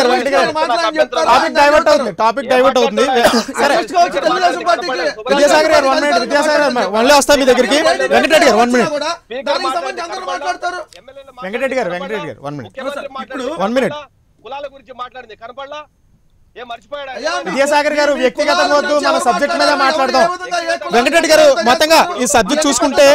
టాపిక్ డైవర్ట్ అవుతుంది టాపిక్ డైవర్ట్ అవుతుంది సరే విద్యాసాగర్ గారు వన్ మినిట్ విద్యాసాగర్ గారు మళ్ళీ వస్తాం మీ దగ్గరికి. వెంకటరెడ్డి గారు వన్ మినిట్ వెంకటరెడ్డి గారు వెంకటరెడ్డి గారు వన్ మినిట్ వన్ మినిట్ కులాల గురించి మాట్లాడింది కనపడలా? విద్యాసాగర్ గారు వ్యక్తిగతంగా వద్దు, మన సబ్జెక్ట్ మీద మాట్లాడదాం. వెంకటరెడ్డి గారు మొత్తంగా ఈ సబ్జెక్ట్ చూసుకుంటే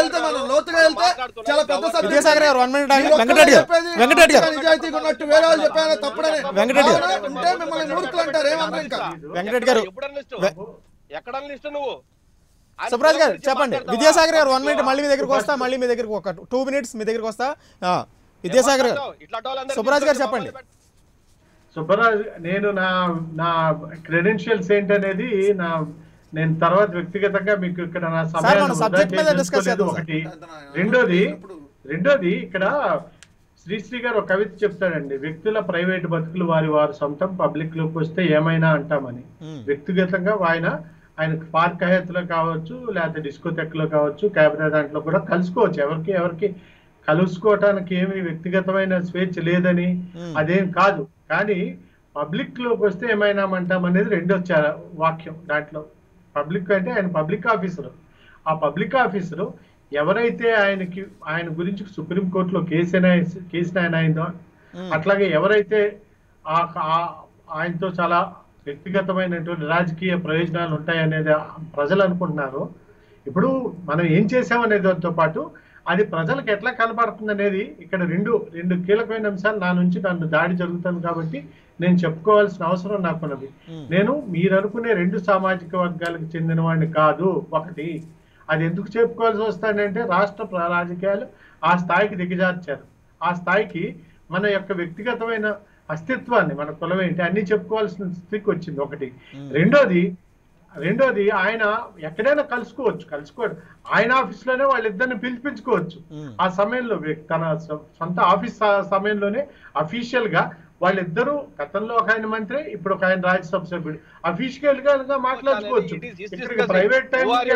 విద్యాసాగర్ గారు వన్ మినిట్ వెంకటరెడ్డి గారు వెంకటరెడ్డి గారు వెంకటరెడ్డి గారు వెంకటరెడ్డి గారు ఎక్కడ లిస్ట్ నువ్వు సుబ్రాజ్ గారు చెప్పండి. విద్యాసాగర్ గారు వన్ మినిట్ మళ్ళీ మీ దగ్గరికి వస్తా, మళ్ళీ మీ దగ్గరికి ఒక టూ మినిట్స్ మీ దగ్గరికి వస్తా. విద్యాసాగర్ గారు సుబ్రాజ్ గారు చెప్పండి. సుబ్బరాజ్, నేను నా నా క్రెడెన్షియల్స్ ఏంటనేది నా నేను తర్వాత వ్యక్తిగతంగా మీకు ఇక్కడ నా సమయాన్ని ఒకటి. రెండోది రెండోది ఇక్కడ శ్రీశ్రీ గారు ఒక కవిత చెప్తాడండి, వ్యక్తుల ప్రైవేట్ బతుకులు వారి వారి సొంతం, పబ్లిక్ లోకి వస్తే ఏమైనా అంటామని. వ్యక్తిగతంగా ఆయన ఆయన పార్క్ హయత్లో కావచ్చు, లేకపోతే డిస్కోటెక్లో కావచ్చు, క్యాబినెట్ దాంట్లో కూడా కలుసుకోవచ్చు. ఎవరికి ఎవరికి కలుసుకోవటానికి ఏమి వ్యక్తిగతమైన స్వేచ్ఛ లేదని అదేం కాదు. కానీ పబ్లిక్ లోకి వస్తే ఏమైనామంటాం అనేది రెండో వాక్యం దాంట్లో. పబ్లిక్ అంటే ఆయన పబ్లిక్ ఆఫీసరు. ఆ పబ్లిక్ ఆఫీసరు ఎవరైతే ఆయనకి ఆయన గురించి సుప్రీంకోర్టులో కేసు కేసు ఆయన అయిందో, అట్లాగే ఎవరైతే ఆయనతో చాలా వ్యక్తిగతమైనటువంటి రాజకీయ ప్రయోజనాలు ఉంటాయనేది ప్రజలు అనుకుంటున్నారు. ఇప్పుడు మనం ఏం చేసామనే దాంతో పాటు అది ప్రజలకు ఎట్లా కనపడుతుంది అనేది ఇక్కడ రెండు రెండు కీలకమైన అంశాలు నా నుంచి నన్ను దాడి జరుగుతుంది కాబట్టి నేను చెప్పుకోవాల్సిన అవసరం నాకున్నది. నేను మీరు అనుకునే రెండు సామాజిక వర్గాలకు చెందిన వాడిని కాదు. ఒకటి, అది ఎందుకు చెప్పుకోవాల్సి వస్తానంటే రాష్ట్ర రాజకీయాలు ఆ స్థాయికి దిగజార్చారు. ఆ స్థాయికి మన యొక్క వ్యక్తిగతమైన అస్తిత్వాన్ని, మన కులం ఏంటి అన్ని చెప్పుకోవాల్సిన స్థితికి వచ్చింది ఒకటి. రెండోది రెండోది ఆయన ఎక్కడైనా కలుసుకోవచ్చు, కలుసుకోవచ్చు ఆయన ఆఫీస్లోనే వాళ్ళిద్దరిని పిలిపించుకోవచ్చు. ఆ సమయంలో తన సొంత ఆఫీస్ సమయంలోనే అఫీషియల్ గా వాళ్ళిద్దరూ, గతంలో ఒక ఆయన మంత్రి, ఇప్పుడు ఒక ఆయన రాజ్యసభ సభ్యుడు, అఫీషియల్ గా మాట్లాడుకోవచ్చు. ఇక్కడికి ప్రైవేట్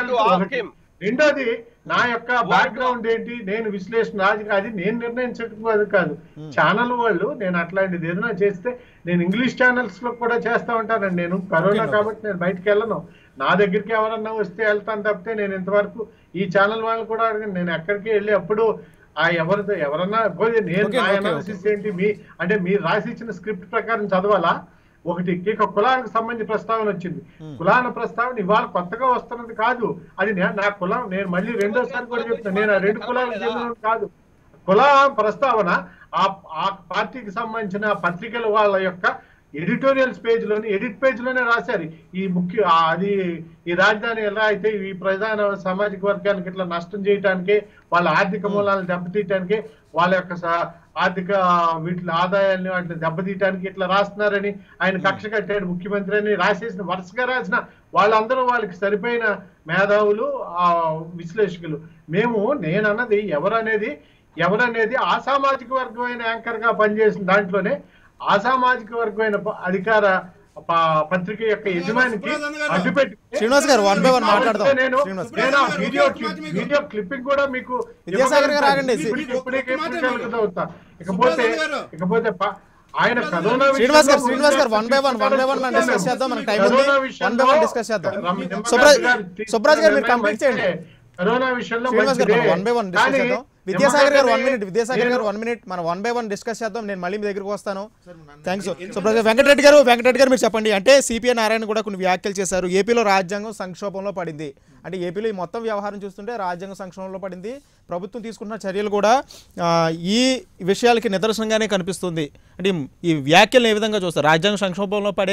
టైం. రెండోది, నా యొక్క బ్యాక్గ్రౌండ్ ఏంటి, నేను విశ్లేషణ రాజకీయ అది నేను నిర్ణయించడం కాదు. ఛానల్ వాళ్ళు నేను అట్లాంటిది ఏదైనా చేస్తే నేను ఇంగ్లీష్ ఛానల్స్ లో కూడా చేస్తా ఉంటానండి. నేను కరోనా కాబట్టి నేను బయటకు వెళ్ళను. నా దగ్గరికి ఎవరన్నా వస్తే వెళ్తాను తప్పితే నేను ఇంతవరకు ఈ ఛానల్ వాళ్ళు కూడా అడగను. నేను ఎక్కడికి వెళ్ళి అప్పుడు ఆ ఎవరితో ఎవరన్నా నేను నా అనాలిసిస్ ఏంటి, మీ అంటే మీరు రాసి ఇచ్చిన స్క్రిప్ట్ ప్రకారం చదవాలా? ఒకటి, ఇక కులానికి సంబంధించి ప్రస్తావన వచ్చింది. కులాల ప్రస్తావన ఇవాళ కొత్తగా వస్తున్నది కాదు. అది నా కులం, నేను మళ్ళీ రెండోసారి కూడా చెప్తాను, నేను ఆ రెండు కులాలకు చెందిన కాదు. కుల ప్రస్తావన ఆ ఆ పార్టీకి సంబంధించిన పత్రికల వాళ్ళ యొక్క ఎడిటోరియల్స్ పేజ్ లోని ఎడిట్ పేజ్ లోనే రాశారు. ఈ ముఖ్య అది ఈ రాజధాని ఎలా అయితే ఈ ప్రధాన సామాజిక వర్గానికి ఇట్లా నష్టం చేయటానికి, వాళ్ళ ఆర్థిక మూలాలను దెబ్బతీయటానికి, వాళ్ళ యొక్క ఆర్థిక వీటి ఆదాయాన్ని వాటిని దెబ్బతీయటానికి ఇట్లా రాస్తున్నారని ఆయన కక్ష కట్టాడు ముఖ్యమంత్రి అని రాసేసిన, వరుసగా రాసిన వాళ్ళందరూ వాళ్ళకి సరిపోయిన మేధావులు, ఆ విశ్లేషకులు. మేము నేనన్నది ఎవరనేది ఎవరనేది ఆ సామాజిక వర్గమైన యాంకర్ గా పనిచేసిన దాంట్లోనే ఆ సామాజిక వర్గమైన అధికార పత్రిక యొక్క యజమానికి అడ్డుపెట్టి Srinivas garu one by one మాట్లాడదాం. నేను నేను వీడియో వీడియో క్లిప్పింగ్ కూడా మీకు విద్యాసాగర్ గారు ఆగండి. ఇకపోతే ఇకపోతే ఆయన corona Srinivas garu Srinivas garu one by one one by one మనం డిస్కస్ చేద్దాం. మనకి టైం ఉంది, వన్ బై వన్ డిస్కస్ చేద్దాం. సుబ్రాజ్ సుబ్రాజ్ గారు మీరు కంప్లీట్ చేయండి. కరోనా విషయంలో Srinivas garu one by one discuss చేద్దాం. Vidyasagar garu one minute Vidyasagar garu one minute మనం వన్ బై వన్ డిస్కస్ చేద్దాం. నేను మళ్ళీ మీ దగ్గరికి వస్తాను. థ్యాంక్స్. సుబ్రాజ్ వెంకటరెడ్డి గారు వెంకటరెడ్డి గారు మీరు చెప్పండి. అంటే సిపిఐ నారాయణ కూడా కొన్ని వ్యాఖ్యలు చేశారు. ఏపీలో రాజ్యాంగం సంక్షోభంలో పడింది అంటే ఏపీలో ఈ మొత్తం వ్యవహారం చూస్తుంటే రాజ్యాంగం సంక్షోభంలో పడింది. ప్రభుత్వం తీసుకుంటున్న చర్యలు కూడా ఈ విషయాలకి నిదర్శనంగానే కనిపిస్తుంది. అంటే ఈ వ్యాఖ్యలను ఏ విధంగా చూస్తారు? రాజ్యాంగ సంక్షోభంలో పడే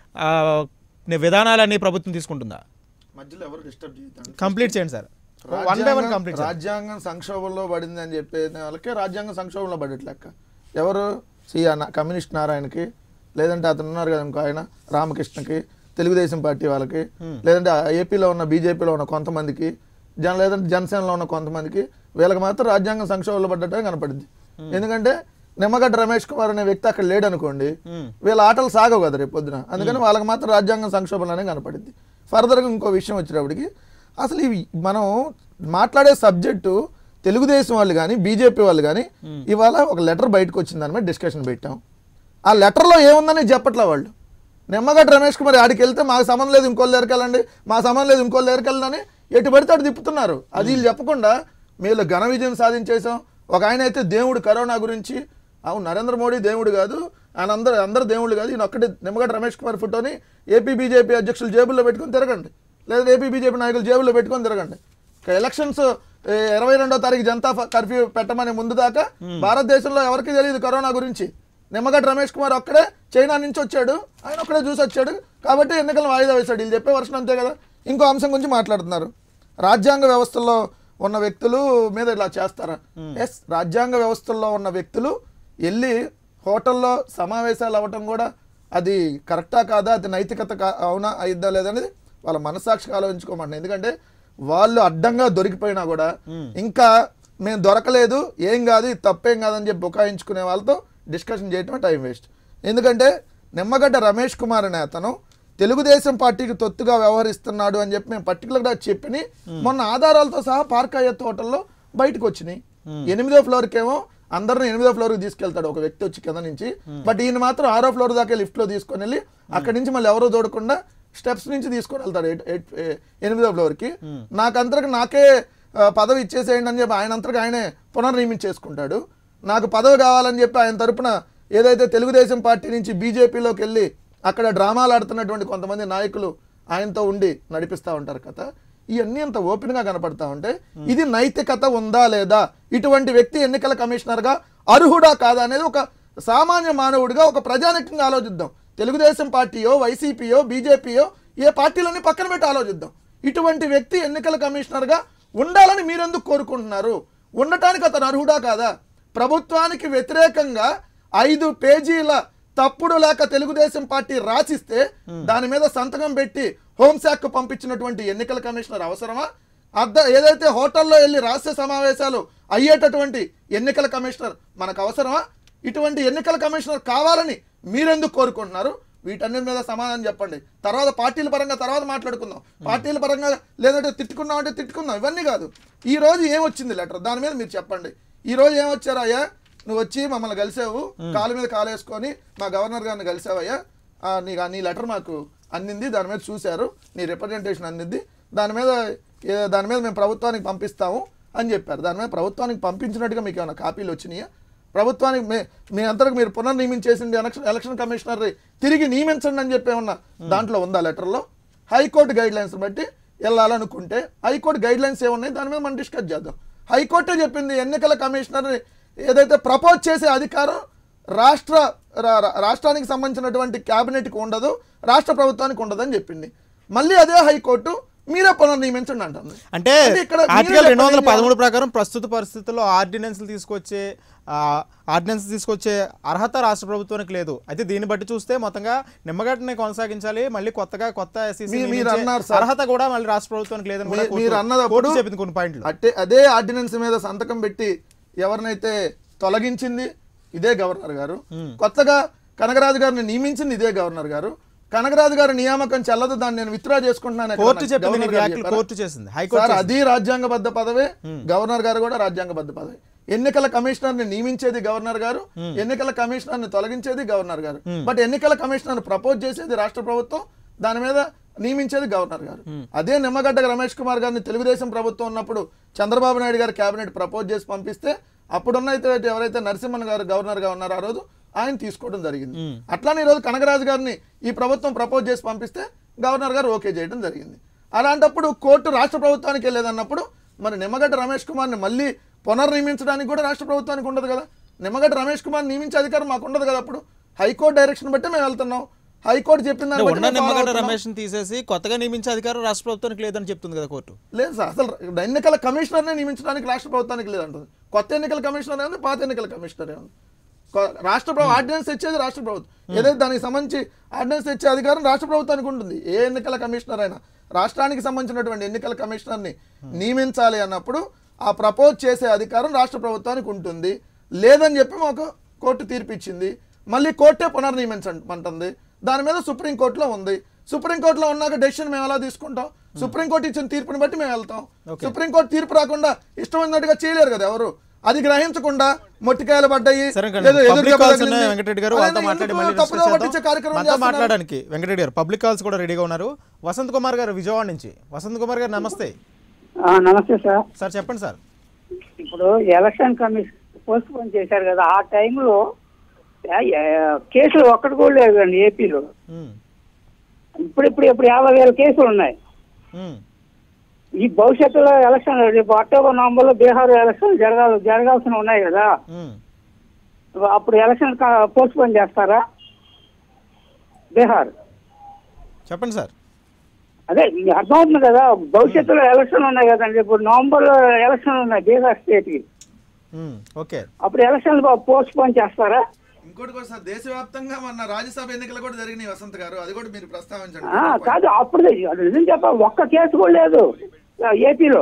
విధానాలన్నీ ప్రభుత్వం తీసుకుంటుందా? మధ్యలో ఎవరు డిస్టర్బ్ చేయొద్దు, కంప్లీట్ చేయండి సార్. రాజ్యాంగం సంక్షోభంలో పడింది అని చెప్పే వాళ్ళకి రాజ్యాంగం సంక్షోభంలో పడేట్ లెక్క. ఎవరు? సి కమ్యూనిస్ట్ నారాయణకి, లేదంటే అతను ఉన్నారు కదా ఇంకో ఆయన రామకృష్ణకి, తెలుగుదేశం పార్టీ వాళ్ళకి, లేదంటే ఏపీలో ఉన్న బీజేపీలో ఉన్న కొంతమందికి, జన లేదంటే జనసేనలో ఉన్న కొంతమందికి, వీళ్ళకి మాత్రం రాజ్యాంగం సంక్షోభంలో పడ్డట్టే కనపడింది. ఎందుకంటే నిమ్మగడ్డ రమేష్ కుమార్ అనే వ్యక్తి అక్కడ లేడనుకోండి, వీళ్ళ ఆటలు సాగవు కదా రేపు పొద్దున. అందుకని వాళ్ళకి మాత్రం రాజ్యాంగం సంక్షోభంలోనే కనపడింది. ఫర్దర్గా ఇంకో విషయం వచ్చేటప్పటికి అసలు ఇవి మనం మాట్లాడే సబ్జెక్టు తెలుగుదేశం వాళ్ళు కానీ బీజేపీ వాళ్ళు కానీ ఇవాళ ఒక లెటర్ బయటకు వచ్చింది దాని మీద డిస్కషన్ పెట్టాం. ఆ లెటర్లో ఏముందని చెప్పట్లే వాళ్ళు. నిమ్మగడ్డ రమేష్ కుమార్ ఆడికి వెళ్తే మాకు సంబంధం లేదు ఇంకోళ్ళు ఎరకెళ్ళండి, మా సంబంధం లేదు ఇంకోళ్ళు ఎరకెళ్ళని ఎటు పడితే అటు తిప్పుతున్నారు. అది వీళ్ళు చెప్పకుండా మేము ఘన విజయం సాధించేసాం. ఒక ఆయన అయితే దేవుడు కరోనా గురించి, అవును నరేంద్ర మోడీ దేవుడు కాదు, ఆయన అందరు అందరు దేవుళ్ళు కాదు, ఈయన ఒక్కటి నిమ్మగడ్డ రమేష్ కుమార్ ఫోటోని ఏపీ బీజేపీ అధ్యక్షులు జేబుల్లో పెట్టుకొని తిరగండి, లేదా ఏపీ బీజేపీ నాయకులు జేబుల్లో పెట్టుకొని తిరగండి. ఎలక్షన్స్ ఇరవై రెండో తారీఖు జనతా కర్ఫ్యూ పెట్టమని ముందు దాకా భారతదేశంలో ఎవరికి తెలియదు కరోనా గురించి. నిమ్మగడ్డ రమేష్ కుమార్ ఒక్కడే చైనా నుంచి వచ్చాడు, ఆయన ఒక్కడే చూసి వచ్చాడు కాబట్టి ఎన్నికలను వాయిదా వేశాడు. వీళ్ళు చెప్పే వర్షం అంతే కదా. ఇంకో అంశం గురించి మాట్లాడుతున్నారు, రాజ్యాంగ వ్యవస్థల్లో ఉన్న వ్యక్తులు మీద ఇలా చేస్తారా? ఎస్, రాజ్యాంగ వ్యవస్థల్లో ఉన్న వ్యక్తులు వెళ్ళి హోటల్లో సమావేశాలు అవ్వటం కూడా అది కరెక్టా కాదా, అది నైతికత అవునా అయిద్దా లేదనేది వాళ్ళ మనస్సాక్షికి ఆలోచించుకోమంటున్నాయి. ఎందుకంటే వాళ్ళు అడ్డంగా దొరికిపోయినా కూడా ఇంకా మేము దొరకలేదు ఏం కాదు ఇది తప్పేం కాదని చెప్పి బుకాయించుకునే వాళ్ళతో డిస్కషన్ చేయటమే టైం వేస్ట్. ఎందుకంటే నిమ్మగడ్డ రమేష్ కుమార్ అనే అతను తెలుగుదేశం పార్టీకి తొత్తుగా వ్యవహరిస్తున్నాడు అని చెప్పి మేము పర్టికులర్గా చెప్పి మొన్న ఆధారాలతో సహా పార్క్ అయ్యే తోటల్లో బయటకు వచ్చినాయి. ఎనిమిదో ఫ్లోర్కేమో అందరిని ఎనిమిదో ఫ్లోర్కి తీసుకెళ్తాడు ఒక వ్యక్తి వచ్చి కింద నుంచి, బట్ ఈయన మాత్రం ఆరో ఫ్లోర్ దాకా లిఫ్ట్లో తీసుకొని వెళ్ళి అక్కడి నుంచి మళ్ళీ ఎవరో చూడకుండా స్టెప్స్ నుంచి తీసుకొని వెళ్తాడు ఎనిమిదో ఫ్లోర్కి. నాకంతరకు నాకే పదవి ఇచ్చేసేయండి అని చెప్పి ఆయన అంతరకు ఆయనే పునర్నియమించేసుకుంటాడు. నాకు పదవి కావాలని చెప్పి ఆయన తరపున ఏదైతే తెలుగుదేశం పార్టీ నుంచి బీజేపీలోకి వెళ్ళి అక్కడ డ్రామాలు ఆడుతున్నటువంటి కొంతమంది నాయకులు ఆయనతో ఉండి నడిపిస్తూ ఉంటారు కథ. ఇవన్నీ అంత ఓపెన్గా కనపడతా ఉంటే ఇది నైతికత ఉందా లేదా, ఇటువంటి వ్యక్తి ఎన్నికల కమిషనర్గా అర్హుడా కాదా అనేది ఒక సామాన్య మానవుడిగా ఒక ప్రజానికంగా ఆలోచిద్దాం. తెలుగుదేశం పార్టీయో వైసీపీయో బీజేపీయో ఏ పార్టీలన్నీ పక్కన పెట్టి ఆలోచిద్దాం. ఇటువంటి వ్యక్తి ఎన్నికల కమిషనర్గా ఉండాలని మీరెందుకు కోరుకుంటున్నారు? ఉండటానికి అతను అర్హుడా కాదా? ప్రభుత్వానికి వ్యతిరేకంగా ఐదు పేజీల తప్పుడు లేక తెలుగుదేశం పార్టీ రాసిస్తే దాని మీద సంతకం పెట్టి హోంశాఖకు పంపించినటువంటి ఎన్నికల కమిషనర్ అవసరమా? అద్ద ఏదైతే హోటల్లో వెళ్ళి రహస్య సమావేశాలు అయ్యేటటువంటి ఎన్నికల కమిషనర్ మనకు అవసరమా? ఇటువంటి ఎన్నికల కమిషనర్ కావాలని మీరెందుకు కోరుకుంటున్నారు? వీటన్నిటి మీద సమాధానం చెప్పండి. తర్వాత పార్టీల పరంగా తర్వాత మాట్లాడుకుందాం. పార్టీల పరంగా లేదంటే తిట్టుకున్నాం అంటే తిట్టుకుందాం, ఇవన్నీ కాదు. ఈ రోజు ఏమొచ్చింది లెటర్, దాని మీద మీరు చెప్పండి. ఈ రోజు ఏమొచ్చారా అయ్యా, నువ్వు వచ్చి మమ్మల్ని కలిసావు, కాలు మీద కాలు వేసుకొని మా గవర్నర్ గారిని కలిసావయ్యా, నీ నీ లెటర్ మాకు అందింది, దాని మీద చూశారు, నీ రిప్రజెంటేషన్ అందింది, దాని మీద దాని మీద మేము ప్రభుత్వానికి పంపిస్తాము అని చెప్పారు. దాని మీద ప్రభుత్వానికి పంపించినట్టుగా మీకు ఏమైనా కాపీలు వచ్చినాయా? ప్రభుత్వానికి మే మీ అంతరకు మీరు పునర్నియమించేసింది ఎలక్షన్ ఎలక్షన్ కమిషనర్ తిరిగి నియమించండి అని చెప్పి ఏమన్నా దాంట్లో ఉందా లెటర్లో? హైకోర్టు గైడ్ లైన్స్ బట్టి వెళ్ళాలనుకుంటే హైకోర్టు గైడ్ లైన్స్ ఏమున్నాయి దాని మీద మనం డిస్కస్ చేద్దాం. హైకోర్టే చెప్పింది ఎన్నికల కమిషనర్ ఏదైతే ప్రపోజ్ చేసే అధికారం రాష్ట్ర రాష్ట్రానికి సంబంధించినటువంటి క్యాబినెట్కి ఉండదు, రాష్ట్ర ప్రభుత్వానికి ఉండదు అని చెప్పింది. మళ్ళీ అదే హైకోర్టు మీరే పునర్నియమించండి అంటుంది. అంటే ఆర్టికల్ రెండు వందల పదమూడు ప్రకారం ప్రస్తుత పరిస్థితుల్లో ఆర్డినెన్స్లు తీసుకొచ్చే ఆర్డినెన్స్ తీసుకొచ్చే అర్హత రాష్ట్ర ప్రభుత్వానికి లేదు. అయితే దీన్ని బట్టి చూస్తే మొత్తంగా నిమ్మగడ్డని కొనసాగించాలి, మళ్ళీ కొత్తగా కొత్త అర్హత కూడా మళ్ళీ రాష్ట్ర ప్రభుత్వానికి లేదని మీరు అన్నదప్పుడు చెప్పింది కొన్ని పాయింట్లు. అంటే అదే ఆర్డినెన్స్ మీద సంతకం పెట్టి ఎవరినైతే తొలగించింది ఇదే గవర్నర్ గారు, కొత్తగా కనగరాజు గారిని నియమించింది ఇదే గవర్నర్ గారు. కనగరాజు గారి నియామకం చెల్లదు, దాన్ని నేను విత్డ్రా చేసుకుంటున్నాను అది రాజ్యాంగబద్ధ పదవే. గవర్నర్ గారు కూడా రాజ్యాంగబద్ధ పదవి. ఎన్నికల కమిషనర్ ని నియమించేది గవర్నర్ గారు, ఎన్నికల కమిషనర్ ని తొలగించేది గవర్నర్ గారు. బట్ ఎన్నికల కమిషనర్ ప్రపోజ్ చేసేది రాష్ట్ర ప్రభుత్వం, దాని మీద నియమించేది గవర్నర్ గారు. అదే నిమ్మగడ్డ రమేష్ కుమార్ గారిని తెలుగుదేశం ప్రభుత్వం ఉన్నప్పుడు చంద్రబాబు నాయుడు గారు కేబినెట్ ప్రపోజ్ చేసి పంపిస్తే అప్పుడున్న ఎవరైతే నరసింహన్ గారు గవర్నర్ గా ఉన్నారో ఆ రోజు ఆయన తీసుకోవడం జరిగింది. అట్లానే ఈరోజు కనగరాజు గారిని ఈ ప్రభుత్వం ప్రపోజ్ చేసి పంపిస్తే గవర్నర్ గారు ఓకే చేయడం జరిగింది. అలాంటప్పుడు కోర్టు రాష్ట్ర ప్రభుత్వానికి వెళ్ళేదన్నప్పుడు మరి నిమ్మగడ్డ రమేష్ కుమార్ని మళ్ళీ పునర్నియమించడానికి కూడా రాష్ట్ర ప్రభుత్వానికి ఉండదు కదా. నిమ్మగడ్డ రమేష్ కుమార్ నియమించే అధికారం మాకు ఉండదు కదా. అప్పుడు హైకోర్టు డైరెక్షన్ బట్టి మేము వెళ్తున్నాం. హైకోర్టు చెప్పిన రమేష్ తీసేసి కొత్తగా నియమించే అధికారం రాష్ట్ర ప్రభుత్వానికి లేదని చెప్తుంది కదా కోర్టు. లేదు సార్, అసలు ఎన్నికల కమిషనర్నే నియమించడానికి రాష్ట్ర ప్రభుత్వానికి లేదంటుంది. కొత్త ఎన్నికల కమిషనర్ ఉంది, పాత ఎన్నికల కమిషనర్ ఉంది. రాష్ట్ర ప్రభుత్వం ఆర్డినెన్స్ తెచ్చేది రాష్ట్ర ప్రభుత్వం. ఏదైతే దానికి సంబంధించి ఆర్డినెన్స్ తెచ్చే అధికారం రాష్ట్ర ప్రభుత్వానికి ఉంటుంది. ఏ ఎన్నికల కమిషనర్ అయినా రాష్ట్రానికి సంబంధించినటువంటి ఎన్నికల కమిషనర్ని నియమించాలి అన్నప్పుడు ఆ ప్రపోజ్ చేసే అధికారం రాష్ట్ర ప్రభుత్వానికి ఉంటుంది. లేదని చెప్పి మాకు కోర్టు తీర్పు ఇచ్చింది. మళ్ళీ కోర్టే పునర్నియమించమంటుంది. దాని మీద సుప్రీంకోర్టులో ఉంది. సుప్రీంకోర్టులో ఉన్నాక డెసిషన్ మేము ఎలా తీసుకుంటాం? సుప్రీంకోర్టు ఇచ్చిన తీర్పుని బట్టి మేము వెళ్తాం. సుప్రీంకోర్టు తీర్పు రాకుండా ఇష్టం ఉన్నట్టుగా చేయలేరు కదా ఎవరు. అది గ్రహించకుండా మొట్టికాయలు పడ్డాయి మాట్లాడడానికి వెంకటరెడ్డి గారు పబ్లిక్ కాల్స్ కూడా రెడీగా ఉన్నారు. వసంత్ కుమార్ గారు విజయవాడ నుంచి. వసంత్ కుమార్ గారు నమస్తే. నమస్తే సార్. సార్ చెప్పండి సార్. ఇప్పుడు ఎలక్షన్ కమిషన్ పోస్ట్ పోన్ చేశారు కదా, ఆ టైంలో కేసులు ఒక్కటి కూడా లేవు కండి ఏపీలో. ఇప్పుడు ఇప్పుడు ఇప్పుడు యాభై వేల కేసులు ఉన్నాయి. ఈ భవిష్యత్తులో ఎలక్షన్ రేపు అక్టోబర్ నవంబర్ లో బీహార్ ఎలక్షన్ జరగాలి జరగాల్సిన ఉన్నాయి కదా, అప్పుడు ఎలక్షన్ పోస్ట్ పోన్ చేస్తారా? బీహార్ చెప్పండి సార్. అదే అర్థమవుతుంది కదా, భవిష్యత్తులో ఎలక్షన్ ఉన్నాయి కదండి. ఇప్పుడు నవంబర్ లో ఎలక్షన్ ఉన్నాయి బీహార్ స్టేట్ కి. ఓకే, అప్పుడు ఎలక్షన్ పోస్ట్ పోన్ చేస్తారా? ఇంకోటి కూడా సార్, దేశవ్యాప్తంగా మన రాజ్యసభ ఎన్నికలు కూడా జరిగినాయి వసంత్ గారు, అది కూడా మీరు ప్రస్తావించండి. కాదు, అప్పుడు నిజం చెప్ప ఒక్క కేసు కూడా లేదు ఏపీలో.